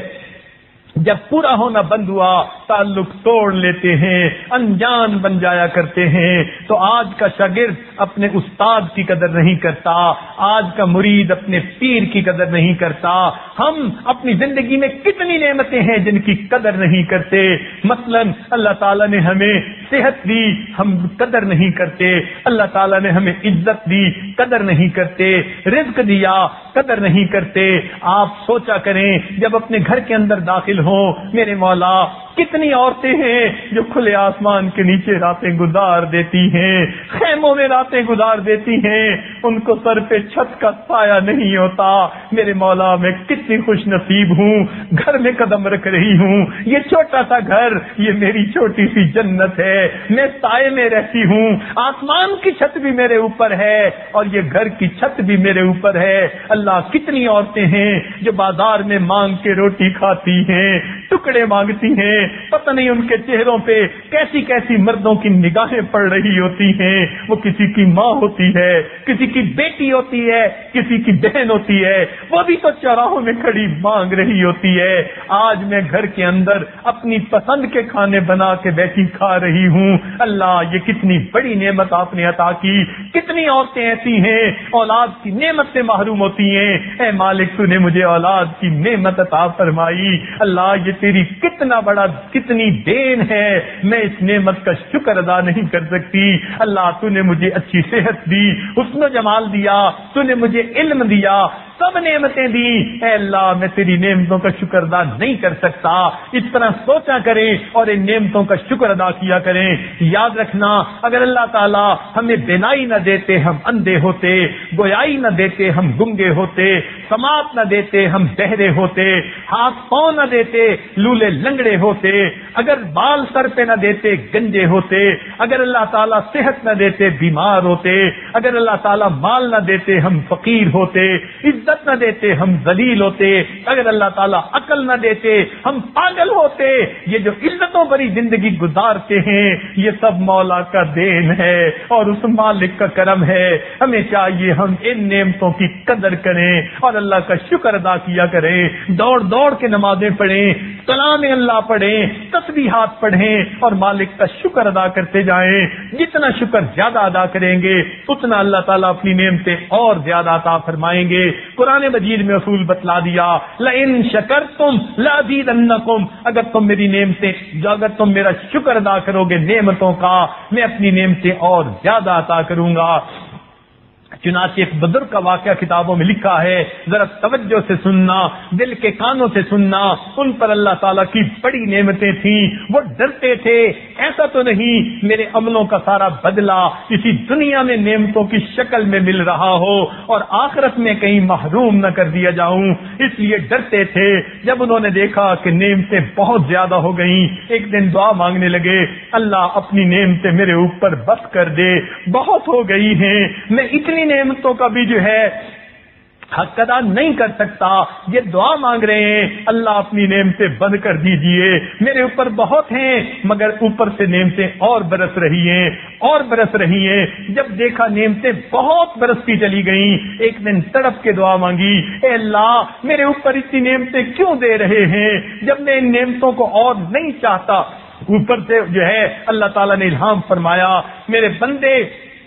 جب پورا ہونا بند ہوا تعلق توڑ لیتے ہیں, انجان بن جایا کرتے ہیں. تو آج کا شاگرد اپنے استاد کی قدر نہیں کرتا, آج کا مرید اپنے پیر کی قدر نہیں کرتا. ہم اپنی زندگی میں کتنی نعمتیں ہیں جن کی قدر نہیں کرتے. مثلا اللہ تعالیٰ نے ہمیں صحت دی, ہم قدر نہیں کرتے. اللہ تعالیٰ نے ہمیں عزت دی, قدر نہیں کرتے. رزق دیا, قدر نہیں کرتے. آپ سوچا کریں جب اپنے گھر کے اندر داخل ہوں, میرے مولا کتنی عورتیں ہیں جو کھلے آسمان کے نیچے راتیں گزار دیتی ہیں, خیموں میں راتیں گزار دیتی ہیں, ان کو سر پہ چھت کا سایہ نہیں ہوتا. میرے مولا میں کتنی خوش نصیب ہوں, گھر میں قدم رکھ رہی ہوں. یہ چھوٹا سا گھر, یہ میری چھوٹی سی جنت ہے, میں سائے میں رہتی ہوں. آسمان کی چھت بھی میرے اوپر ہے اور یہ گھر کی چھت بھی میرے اوپر ہے. اللہ کتنی عورتیں ہیں جو بازار میں مانگ کے روٹی کھاتی ہیں, ٹکڑے مانگتی ہیں, پتہ نہیں ان کے چہروں پہ کیسی کیسی مردوں کی نگاہیں پڑ رہی ہوتی ہیں. وہ کسی کی ماں ہوتی ہے, کسی کی بیٹی ہوتی ہے, کسی کی بہن ہوتی ہے, وہ بھی تو چوراہوں میں کھڑی مانگ رہی ہوتی ہے. آج میں گھر کے اندر اپنی پسند کے کھانے بنا کے بیٹھی کھا رہی ہوں. اللہ یہ کتنی بڑی نعمت آپ نے عطا کی. کتنی عورتیں ایسی ہیں اولاد کی نعمت سے محروم ہوتی ہیں. اے مالک تو نے مجھے اولاد کی نعمت عطا فرمائی. اللہ یہ تیری کتنا بڑا کتنی دین ہے, میں اس نعمت کا شکر ادا نہیں کر سکتی. اللہ تو نے مجھے اچھی صحت دی, حسن و جمال دیا, تو نے مجھے علم دیا, سب نعمتیں دی، اے اللہ میں تیری نعمتوں کا شکر ادا نہیں کر سکتا. اس طرح سوچا کریں اور ان نعمتوں کا شکر ادا کیا کریں. یاد رکھنا اگر اللہ تعالیٰ ہمیں بینائی نہ دیتے ہم اندھے ہوتے، گویائی نہ دیتے ہم گنگے ہوتے، سماعت نہ دیتے ہم بہرے ہوتے، ہاتھ پاؤں نہ دیتے لولے لنگڑے ہوتے، اگر بال سر پہ نہ دیتے گنجے ہوتے، اگر اللہ تعالیٰ صحت نہ دیتے بیمار ہوتے، اگر اللہ تعالیٰ مال نہ دیتے ہم فقیر ہوتے، عزت نہ دیتے ہم ذلیل ہوتے، اگر اللہ تعالیٰ عقل نہ دیتے ہم پاگل ہوتے. یہ جو عزتوں بھری زندگی گزارتے ہیں یہ سب مولا کا دین ہے اور اس مالک کا کرم ہے. ہمیں چاہیے ہم ان نعمتوں کی قدر کریں اور اللہ کا شکر ادا کیا کریں. دوڑ دوڑ کے نمازیں پڑھیں، کلام اللہ پڑھیں، تسبیحات پڑھیں اور مالک کا شکر ادا کرتے جائیں. جتنا شکر زیادہ ادا کریں گے اتنا اللہ تعالیٰ اپنی نعمتیں اور زیادہ عطا فرمائیں گے. قرآن مجید میں اصول بتلا دیا، لئن شکرتم لازیدنکم، اگر تم میری نعمتیں اگر تم میرا شکر ادا کرو گے نعمتوں کا میں اپنی نعمتیں اور زیادہ عطا کروں گا. چنانچہ ایک بزرگ کا واقعہ کتابوں میں لکھا ہے، ذرا توجہ سے سننا، دل کے کانوں سے سننا. ان پر اللہ تعالیٰ کی بڑی نعمتیں تھیں، وہ ڈرتے تھے ایسا تو نہیں میرے عملوں کا سارا بدلہ اسی دنیا میں نعمتوں کی شکل میں مل رہا ہو اور آخرت میں کہیں محروم نہ کر دیا جاؤں، اس لیے ڈرتے تھے. جب انہوں نے دیکھا کہ نعمتیں بہت زیادہ ہو گئیں ایک دن دعا مانگنے لگے، اللہ اپنی نعمتیں میرے اوپر بس کر دے، بہت ہو گئی ہیں، میں اتنی نعمتوں کا بھی جو ہے حق ادا نہیں کر سکتا. یہ دعا مانگ رہے ہیں اللہ اپنی نعمتیں بند کر دیجئے، میرے اوپر بہت ہیں مگر اوپر سے نعمتیں اور برس رہی ہیں اور برس رہی ہیں. جب دیکھا نعمتیں بہت برستی چلی گئیں ایک دن تڑپ کے دعا مانگی، اے اللہ میرے اوپر اتنی نعمتیں کیوں دے رہے ہیں جب میں ان نعمتوں کو اور نہیں چاہتا. اوپر سے جو ہے اللہ تعالیٰ نے الہام فرمایا، میرے بندے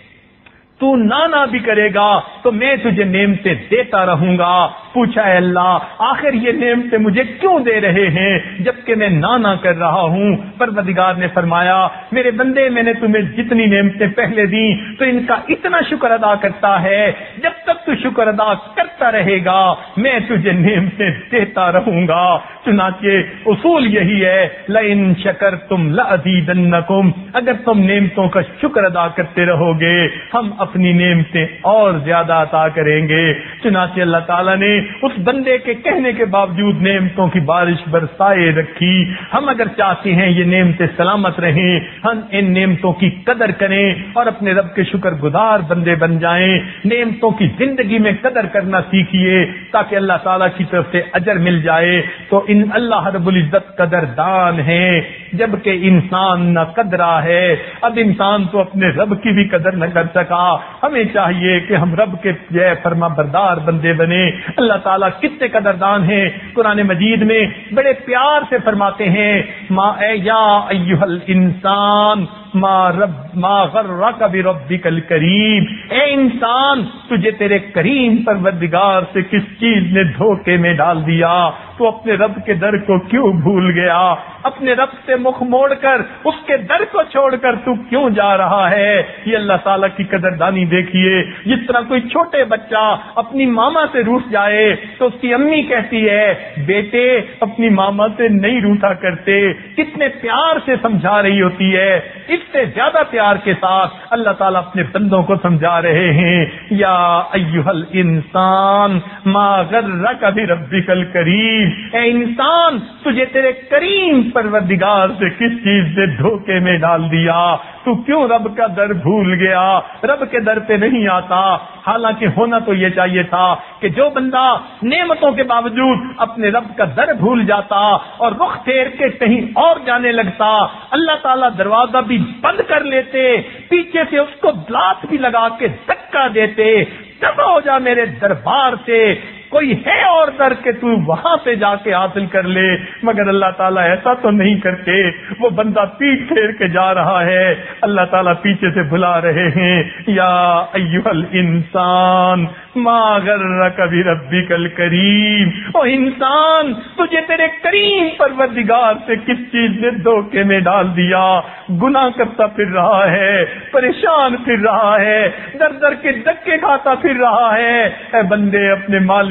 تو نانا بھی کرے گا تو میں تجھے نعمتیں دیتا رہوں گا. پوچھا اے اللہ آخر یہ نعمتیں مجھے کیوں دے رہے ہیں جبکہ میں نانا کر رہا ہوں؟ پروردگار نے فرمایا میرے بندے میں نے تمہیں جتنی نعمتیں پہلے دی تو ان کا اتنا شکر ادا کرتا ہے، جب تک تو شکر ادا کرتا رہے گا میں تجھے نعمتیں دیتا رہوں گا. چنانچہ اصول یہی ہے، لئن شکرتم لازیدنکم، اگر تم نعمتوں کا شکر ادا کرتے رہو گے ہم اپنی نعمتیں اور زیادہ عطا کریں گے. چنانچہ اللہ تعالیٰ نے اس بندے کے کہنے کے باوجود نعمتوں کی بارش برسائے رکھی. ہم اگر چاہتے ہیں یہ نعمتیں سلامت رہیں ہم ان نعمتوں کی قدر کریں اور اپنے رب کے شکر گزار بندے بن جائیں. نعمتوں کی زندگی میں قدر کرنا سیکھیے تاکہ اللہ تعالیٰ کی طرف سے اجر مل جائے. تو ان اللہ رب العزت قدردان ہیں جبکہ انسان نہ قدرا ہے. اب انسان تو اپنے رب کی بھی قدر نہ کر سکا. ہمیں چاہیے کہ ہم رب کے جے فرما بردار بندے بنے. اللہ تعالیٰ کتنے قدردان ہیں، قرآن مجید میں بڑے پیار سے فرماتے ہیں، ما اے یا ایھا الانسان ما رب ما غرک بربک الکریم، اے انسان تجھے تیرے کریم پروردگار سے کس چیز نے دھوکے میں ڈال دیا؟ تو اپنے رب کے در کو کیوں بھول گیا؟ اپنے رب سے مخ موڑ کر اس کے در کو چھوڑ کر تو کیوں جا رہا ہے؟ یہ اللہ تعالیٰ کی قدردانی دیکھیے. جس طرح کوئی چھوٹے بچہ اپنی ماما سے روٹھ جائے تو اس کی امی کہتی ہے بیٹے اپنی ماما سے نہیں روٹھا کرتے، کتنے پیار سے سمجھا رہی ہوتی ہے. اس سے زیادہ پیار کے ساتھ اللہ تعالیٰ اپنے بندوں کو سمجھا رہے ہیں، یا ایھا الانسان ما غرک بربک الکریم، اے انسان تجھے تیرے کریم پروردگار سے کس چیز نے دھوکے میں ڈال دیا؟ تو کیوں رب کا در بھول گیا، رب کے در پہ نہیں آتا؟ حالانکہ ہونا تو یہ چاہیے تھا کہ جو بندہ نعمتوں کے باوجود اپنے رب کا در بھول جاتا اور رخ پھیر کے کہیں اور جانے لگتا اللہ تعالیٰ دروازہ بھی بند کر لیتے، پیچھے سے اس کو لات بھی لگا کے دھکا دیتے، دفع ہو جا میرے دربار سے، کوئی ہے اور در کے تو وہاں سے جا کے حاصل کر لے. مگر اللہ تعالیٰ ایسا تو نہیں کرتے. وہ بندہ پیٹ پھیر کے جا رہا ہے، اللہ تعالیٰ پیچھے سے بلا رہے ہیں، یا ایھا الانسان ما غرک بربک الکریم، او انسان تجھے تیرے کریم پروردگار سے کس چیز نے دھوکے میں ڈال دیا؟ گناہ کرتا پھر رہا ہے، پریشان پھر رہا ہے، در در کے دھکے کھاتا پھر رہا ہے. اے بندے اپنے مالک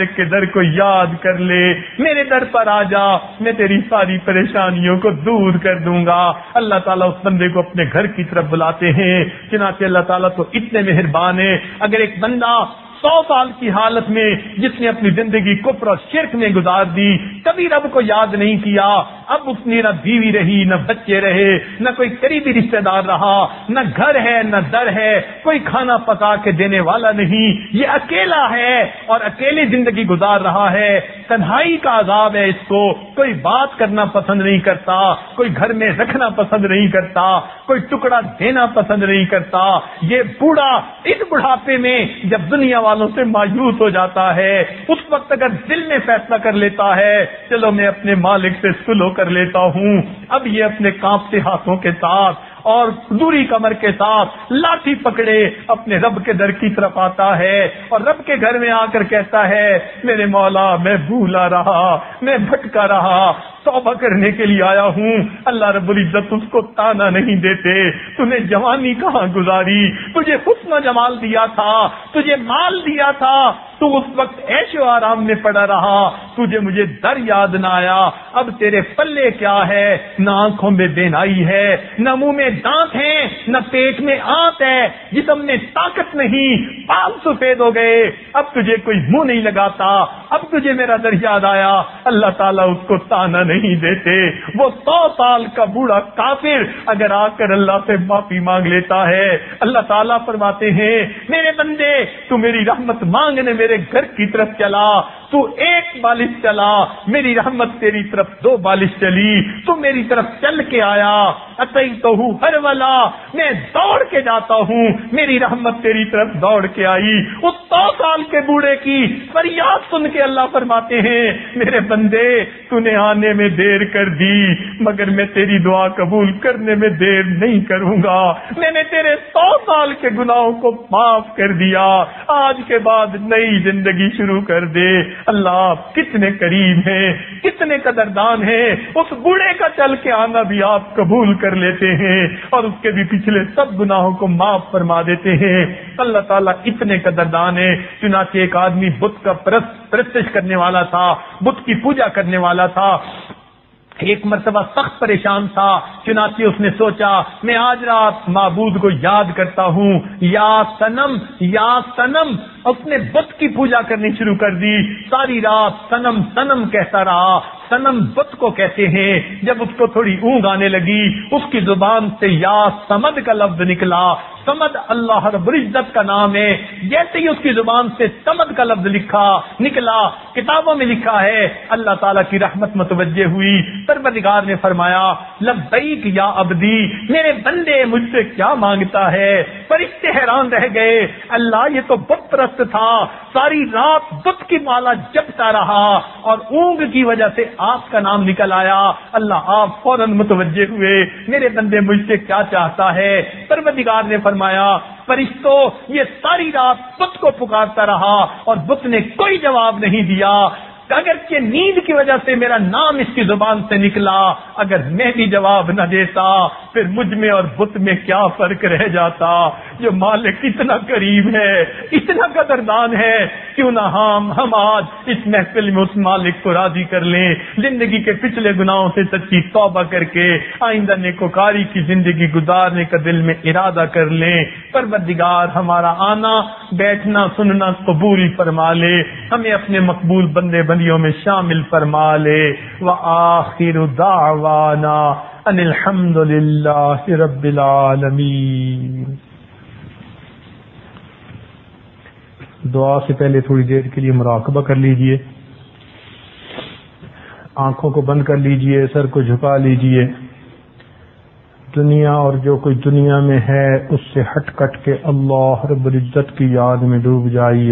مالک کے در کو یاد کر لے، میرے در پر آ جا، میں تیری ساری پریشانیوں کو دور کر دوں گا۔ اللہ تعالیٰ اس بندے کو اپنے گھر کی طرف بلاتے ہیں۔ چنانچہ اللہ تعالیٰ تو اتنے مہربان ہے، اگر ایک بندہ سو سال کی حالت میں جس نے اپنی زندگی کفر اور شرک میں گزار دی، کبھی رب کو یاد نہیں کیا، اب اس نے نہ بیوی رہی، نہ بچے رہے، نہ کوئی قریبی رشتہ دار رہا، نہ گھر ہے نہ در ہے، کوئی کھانا پکا کے دینے والا نہیں، یہ اکیلا ہے اور اکیلی زندگی گزار رہا ہے، تنہائی کا عذاب ہے اس کو، کوئی بات کرنا پسند نہیں کرتا، کوئی گھر میں رکھنا پسند نہیں کرتا، کوئی ٹکڑا دینا پسند نہیں کرتا۔ یہ بوڑھا اس بڑھاپے میں جب دنیا والوں سے مایوس ہو جاتا ہے، اس وقت اگر دل میں فیصلہ کر لیتا ہے چلو میں اپنے مالک سے سلو کر لیتا ہوں، اب یہ اپنے کانپتے ہاتھوں کے ساتھ اور دوری کمر کے ساتھ لاٹھی پکڑے اپنے رب کے در کی طرف آتا ہے اور رب کے گھر میں آ کر کہتا ہے میرے مولا میں بھولا رہا، میں بھٹکا رہا، توبہ کرنے کے لیے آیا ہوں۔ اللہ رب العزت اس کو تانا نہیں دیتے، تو نے جوانی کہاں گزاری، تجھے حسن و جمال دیا تھا، تجھے مال دیا تھا، تو اس وقت عیش و آرام میں پڑا رہا، تجھے مجھے در یاد نہ آیا، اب تیرے پلے کیا ہے، نہ آنکھوں میں بینائی ہے، نہ منہ میں دانت ہیں، نہ پیٹ میں آنت ہے، جسم میں طاقت نہیں، پال سفید ہو گئے، اب تجھے کوئی منہ نہیں لگاتا، اب تجھے میرا در یاد آیا۔ اللہ تعالیٰ اس کو تانا نہیں دیتے۔ وہ سو سال کا بوڑھا کافر اگر آ کر اللہ سے معافی مانگ لیتا ہے، اللہ تعالیٰ فرماتے ہیں میرے بندے تو میری رحمت مانگنے میرے گھر کی طرف چلا، تو ایک بالش چلا، میری رحمت تیری طرف دو بالش چلی، تو میری طرف چل کے آیا، اتیتہ ہر والا، میں دوڑ کے جاتا ہوں، میری رحمت تیری طرف دوڑ کے آئی۔ اس سو سال کے بوڑھے کی فریاد سن کے اللہ فرماتے ہیں میرے بندے تو نے آنے میں دیر کر دی، مگر میں تیری دعا قبول کرنے میں دیر نہیں کروں گا، میں نے تیرے سو سال کے گناہوں کو معاف کر دیا، آج کے بعد نئی زندگی شروع کر دے۔ اللہ آپ کتنے کریم ہیں، کتنے قدردان ہیں، اس بوڑھے کا چل کے آنا بھی آپ قبول کر لیتے ہیں اور اس کے بھی پچھلے سب گناہوں کو معاف فرما دیتے ہیں۔ اللہ تعالیٰ اتنے قدردان ہے۔ چنانچہ ایک آدمی بت کا پرستش کرنے والا تھا، بت کی پوجا کرنے والا تھا، ایک مرتبہ سخت پریشان تھا، چنانچہ اس نے سوچا میں آج رات معبود کو یاد کرتا ہوں، یا صنم یا صنم، اس نے بت کی پوجا کرنی شروع کر دی، ساری رات صنم صنم کہتا رہا۔ صنم بت کو کہتے ہیں، جب اس کو تھوڑی اونگ آنے لگی اس کی زبان سے یا سمد کا لفظ نکلا، سمد اللہ رب العزت کا نام ہے، جیسے ہی اس کی زبان سے سمد کا لفظ لکھا نکلا، کتابوں میں لکھا ہے اللہ تعالیٰ کی رحمت متوجہ ہوئی، پروردگار نے فرمایا لبیک یا عبدی، میرے بندے مجھ سے کیا مانگتا ہے؟ فرشتے حیران رہ گئے، اللہ یہ تو بت پرست تھا، ساری رات بت کی مالا جپتا رہا اور اونگ کی وجہ سے آپ کا نام نکل آیا۔ اللہ آپ فوراً متوجہ ہوئے، میرے بندے مجھ سے کیا چاہتا ہے؟ پروردگار نے فرمایا فرشتوں یہ ساری رات بت کو پکارتا رہا اور بت نے کوئی جواب نہیں دیا، اگرچہ نیند کی وجہ سے میرا نام اس کی زبان سے نکلا، اگر میں بھی جواب نہ دیتا پھر مجھ میں اور بت میں کیا فرق رہ جاتا؟ جو مالک اتنا قریب ہے، اتنا قدردان ہے، کیوں نہ ہم ہم آج اس محفل میں اس مالک کو راضی کر لیں، زندگی کے پچھلے گناہوں سے سچی توبہ کر کے آئندہ نیکوکاری کی زندگی گزارنے کا دل میں ارادہ کر لیں۔ پروردگار ہمارا آنا بیٹھنا سننا قبول فرما لے، ہمیں اپنے مقبول بندے بندیوں میں شامل فرما لے۔ وآخر دعوانا ان الحمد للہ رب العالمین۔ دعا سے پہلے تھوڑی دیر کے لیے مراقبہ کر لیجئے، آنکھوں کو بند کر لیجئے، سر کو جھکا لیجئے، دنیا اور جو کوئی دنیا میں ہے اس سے ہٹ کٹ کے اللہ رب العزت کی یاد میں ڈوب جائیے۔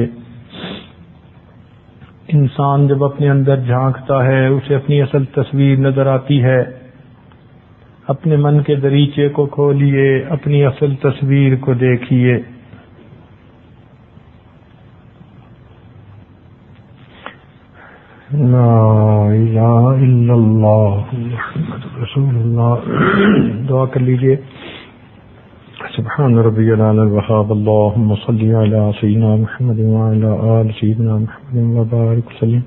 انسان جب اپنے اندر جھانکتا ہے اسے اپنی اصل تصویر نظر آتی ہے۔ اپنے من کے دریچے کو کھولیے، اپنی اصل تصویر کو دیکھیے۔ لا الہ الا اللہ محمد رسول اللہ۔ دعا کر لیجئے۔ سبحان ربي العلى الوهاب. اللهم صل على سيدنا محمد وعلى آل سيدنا محمد وبارك وسلم.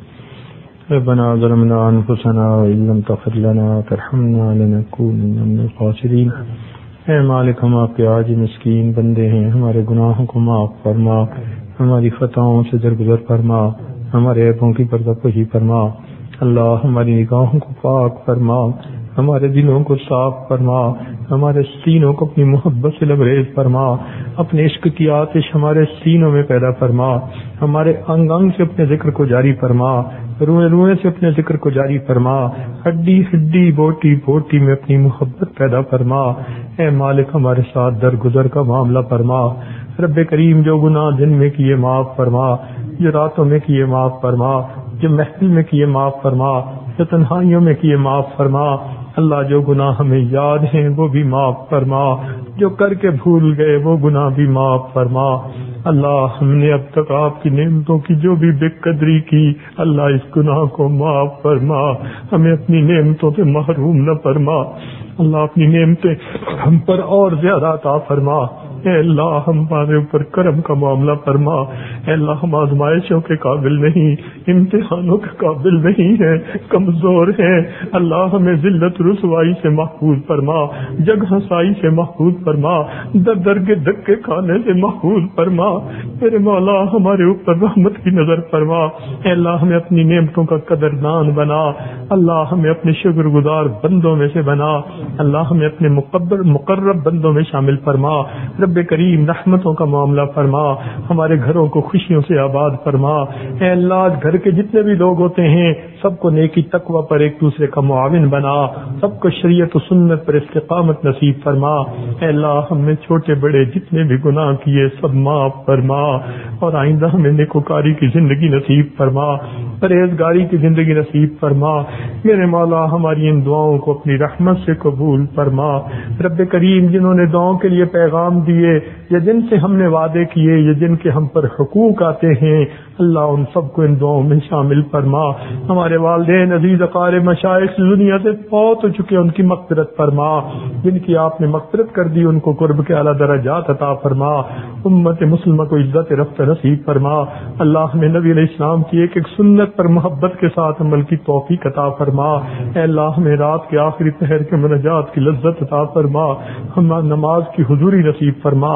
ربنا ظلمنا أنفسنا وإن لم تغفر لنا وترحمنا لنكونن من الخاسرين. اے مالک، ہم آپ کے عاجز مسکین بندے ہیں، ہمارے گناہوں کو معاف فرما، ہماری خطاؤں سے درگزر فرما، ہمارے عیبوں کی پردہ پوشی فرما. اللہ ہماری نگاہوں کو پاک فرما، ہمارے دلوں کو صاف فرما، ہمارے سینوں کو اپنی محبت سے لبریز فرما، اپنے عشق کی آتش ہمارے سینوں میں پیدا فرما، ہمارے انگ انگ سے اپنے ذکر کو جاری فرما، روئے روئے سے اپنے ذکر کو جاری فرما، ہڈی ہڈی بوٹی بوٹی میں اپنی محبت پیدا فرما. اے مالک، ہمارے ساتھ درگزر کا معاملہ فرما. رب کریم، جو گناہ دن میں کیے معاف فرما، جو راتوں میں کیے معاف فرما، جو محفل میں کیے معاف فرما، جو تنہائیوں میں کیے معاف فرما. اللہ، جو گناہ ہمیں یاد ہیں وہ بھی معاف فرما، جو کر کے بھول گئے وہ گناہ بھی معاف فرما. اللہ، ہم نے اب تک آپ کی نعمتوں کی جو بھی بے قدری کی، اللہ اس گناہ کو معاف فرما، ہمیں اپنی نعمتوں سے محروم نہ فرما. اللہ، اپنی نعمتیں ہم پر اور زیادہ عطا فرما. اے اللہ، ہمارے اوپر کرم کا معاملہ فرما. اے اللہ، ہم آزمائشوں کے قابل نہیں، امتحانوں کے قابل نہیں ہیں، کمزور ہیں. اللہ، ہمیں ذلت رسوائی سے محفوظ فرما، جگ ہنسائی سے محفوظ فرما، در در کے دھکے کھانے سے محفوظ فرما. میرے مولا، ہمارے اوپر رحمت کی نظر فرما. اے اللہ، ہمیں اپنی نعمتوں کا قدردان بنا. اللہ، ہمیں اپنے شکر گزار بندوں میں سے بنا. اللہ، ہمیں اپنے مقبر مقرب بندوں میں شامل فرما. رب کریم، رحمتوں کا معاملہ فرما، ہمارے گھروں کو خوشیوں سے آباد فرما. اے اللہ، گھر کے جتنے بھی لوگ ہوتے ہیں سب کو نیکی تقوی پر ایک دوسرے کا معاون بنا، سب کو شریعت و سنت پر استقامت نصیب فرما. اے اللہ، ہم نے چھوٹے بڑے جتنے بھی گناہ کیے سب معاف فرما، اور آئندہ ہمیں نیکوکاری کی زندگی نصیب فرما، پرہیزگاری کی زندگی نصیب فرما. میرے مولا، ہماری ان دعاؤں کو اپنی رحمت سے قبول فرما. رب کریم، جنہوں نے دعاؤں کے لیے پیغام دیے یا جن سے ہم نے وعدے کیے یا جن کے ہم پر حقوق آتے ہیں، اللہ ان سب کو ان دعاؤں میں شامل فرما. ہمارے والدین عزیز اقارب مشائخ دنیا سے فوت ہو چکے، ان کی مغفرت فرما. جن کی آپ نے مغفرت کر دی ان کو قرب کے اعلیٰ درجات عطا فرما. امت مسلمہ کو عزت رفت نصیب فرما. اللہ، ہمیں نبی علیہ السلام کی ایک ایک سنت پر محبت کے ساتھ عمل کی توفیق عطا فرما. اے اللہ، ہمیں رات کے آخری پہر کے مناجات کی لذت عطا فرما، ہم نماز کی حضوری نصیب فرما.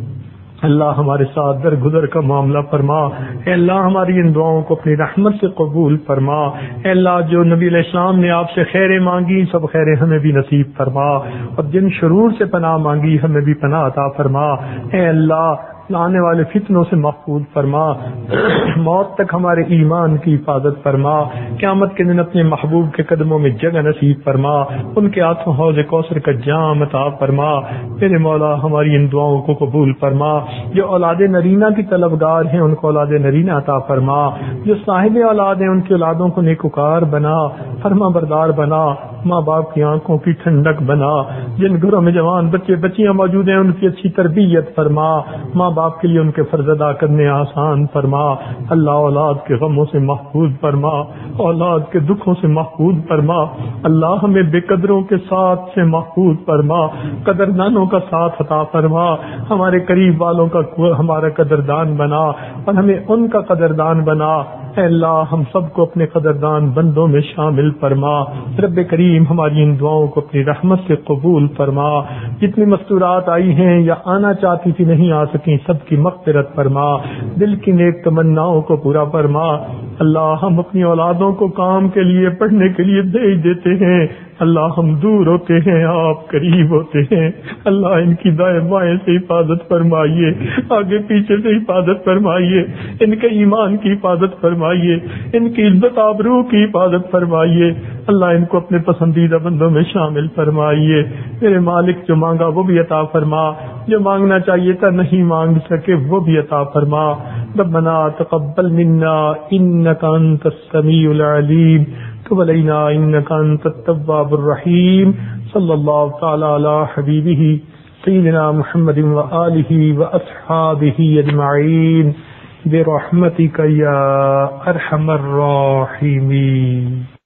اللہ، ہمارے ساتھ درگزر کا معاملہ فرما. اے اللہ، ہماری ان دعاؤں کو اپنی رحمت سے قبول فرما. اے اللہ، جو نبی علیہ السلام نے آپ سے خیریں مانگی سب خیریں ہمیں بھی نصیب فرما، اور جن شرور سے پناہ مانگی ہمیں بھی پناہ عطا فرما. اے اللہ، آنے والے فتنوں سے محفوظ فرما، موت تک ہمارے ایمان کی حفاظت فرما. قیامت کے دن اپنے محبوب کے قدموں میں جگہ نصیب فرما، ان کے ہاتھوں حوض کوثر کا جام عطا فرما. میرے مولا، ہماری ان دعاؤں کو قبول فرما. جو اولاد نرینہ کی طلبگار ہیں ان کو اولاد نرینہ عطا فرما. جو صاحب اولاد ہیں ان کی اولادوں کو نیکوکار بنا، فرما بردار بنا، ماں باپ کی آنکھوں کی ٹھنڈک بنا. جن گھروں میں جوان بچے بچیاں موجود ہیں ان کی اچھی تربیت فرما. ماں باپ کے لیے ان کے فرض ادا کرنے آسان فرما. اللہ، اولاد کے غموں سے محفوظ فرما، اولاد کے دکھوں سے محفوظ فرما. اللہ، ہمیں بے قدروں کے ساتھ سے محفوظ فرما، قدردانوں کا ساتھ عطا فرما. ہمارے قریب والوں کا ہمارا قدردان بنا، اور ہمیں ان کا قدردان بنا. اے اللہ، ہم سب کو اپنے قدردان بندوں میں شامل فرما. رب کریم، ہماری ان دعاؤں کو اپنی رحمت سے قبول فرما. جتنی مستورات آئی ہیں یا آنا چاہتی تھی نہیں آ سکیں سب کی مغفرت فرما، دل کی نیک تمناؤں کو پورا فرما. اللہ، ہم اپنی اولادوں کو کام کے لیے پڑھنے کے لیے بھیج دیتے ہیں. اللہ، ہم دور ہوتے ہیں آپ قریب ہوتے ہیں. اللہ، ان کی دائیں بائیں سے حفاظت فرمائیے، آگے پیچھے سے حفاظت فرمائیے، ان کے ایمان کی حفاظت فرمائیے، ان کی عزت آبرو کی حفاظت فرمائیے. اللہ، ان کو اپنے پسندیدہ بندوں میں شامل فرمائیے. میرے مالک، جو مانگا وہ بھی عطا فرما، جو مانگنا چاہیے تھا نہیں مانگ سکے وہ بھی عطا فرما. ربنا تقبل منا انک انت السمیع العلیم، تب علینا انک انت التواب الرحیم. صلی اللہ تعالی علی حبیبہ سیدنا محمد وآلہ واصحابہ اجمعین برحمتک یا ارحم الراحمین.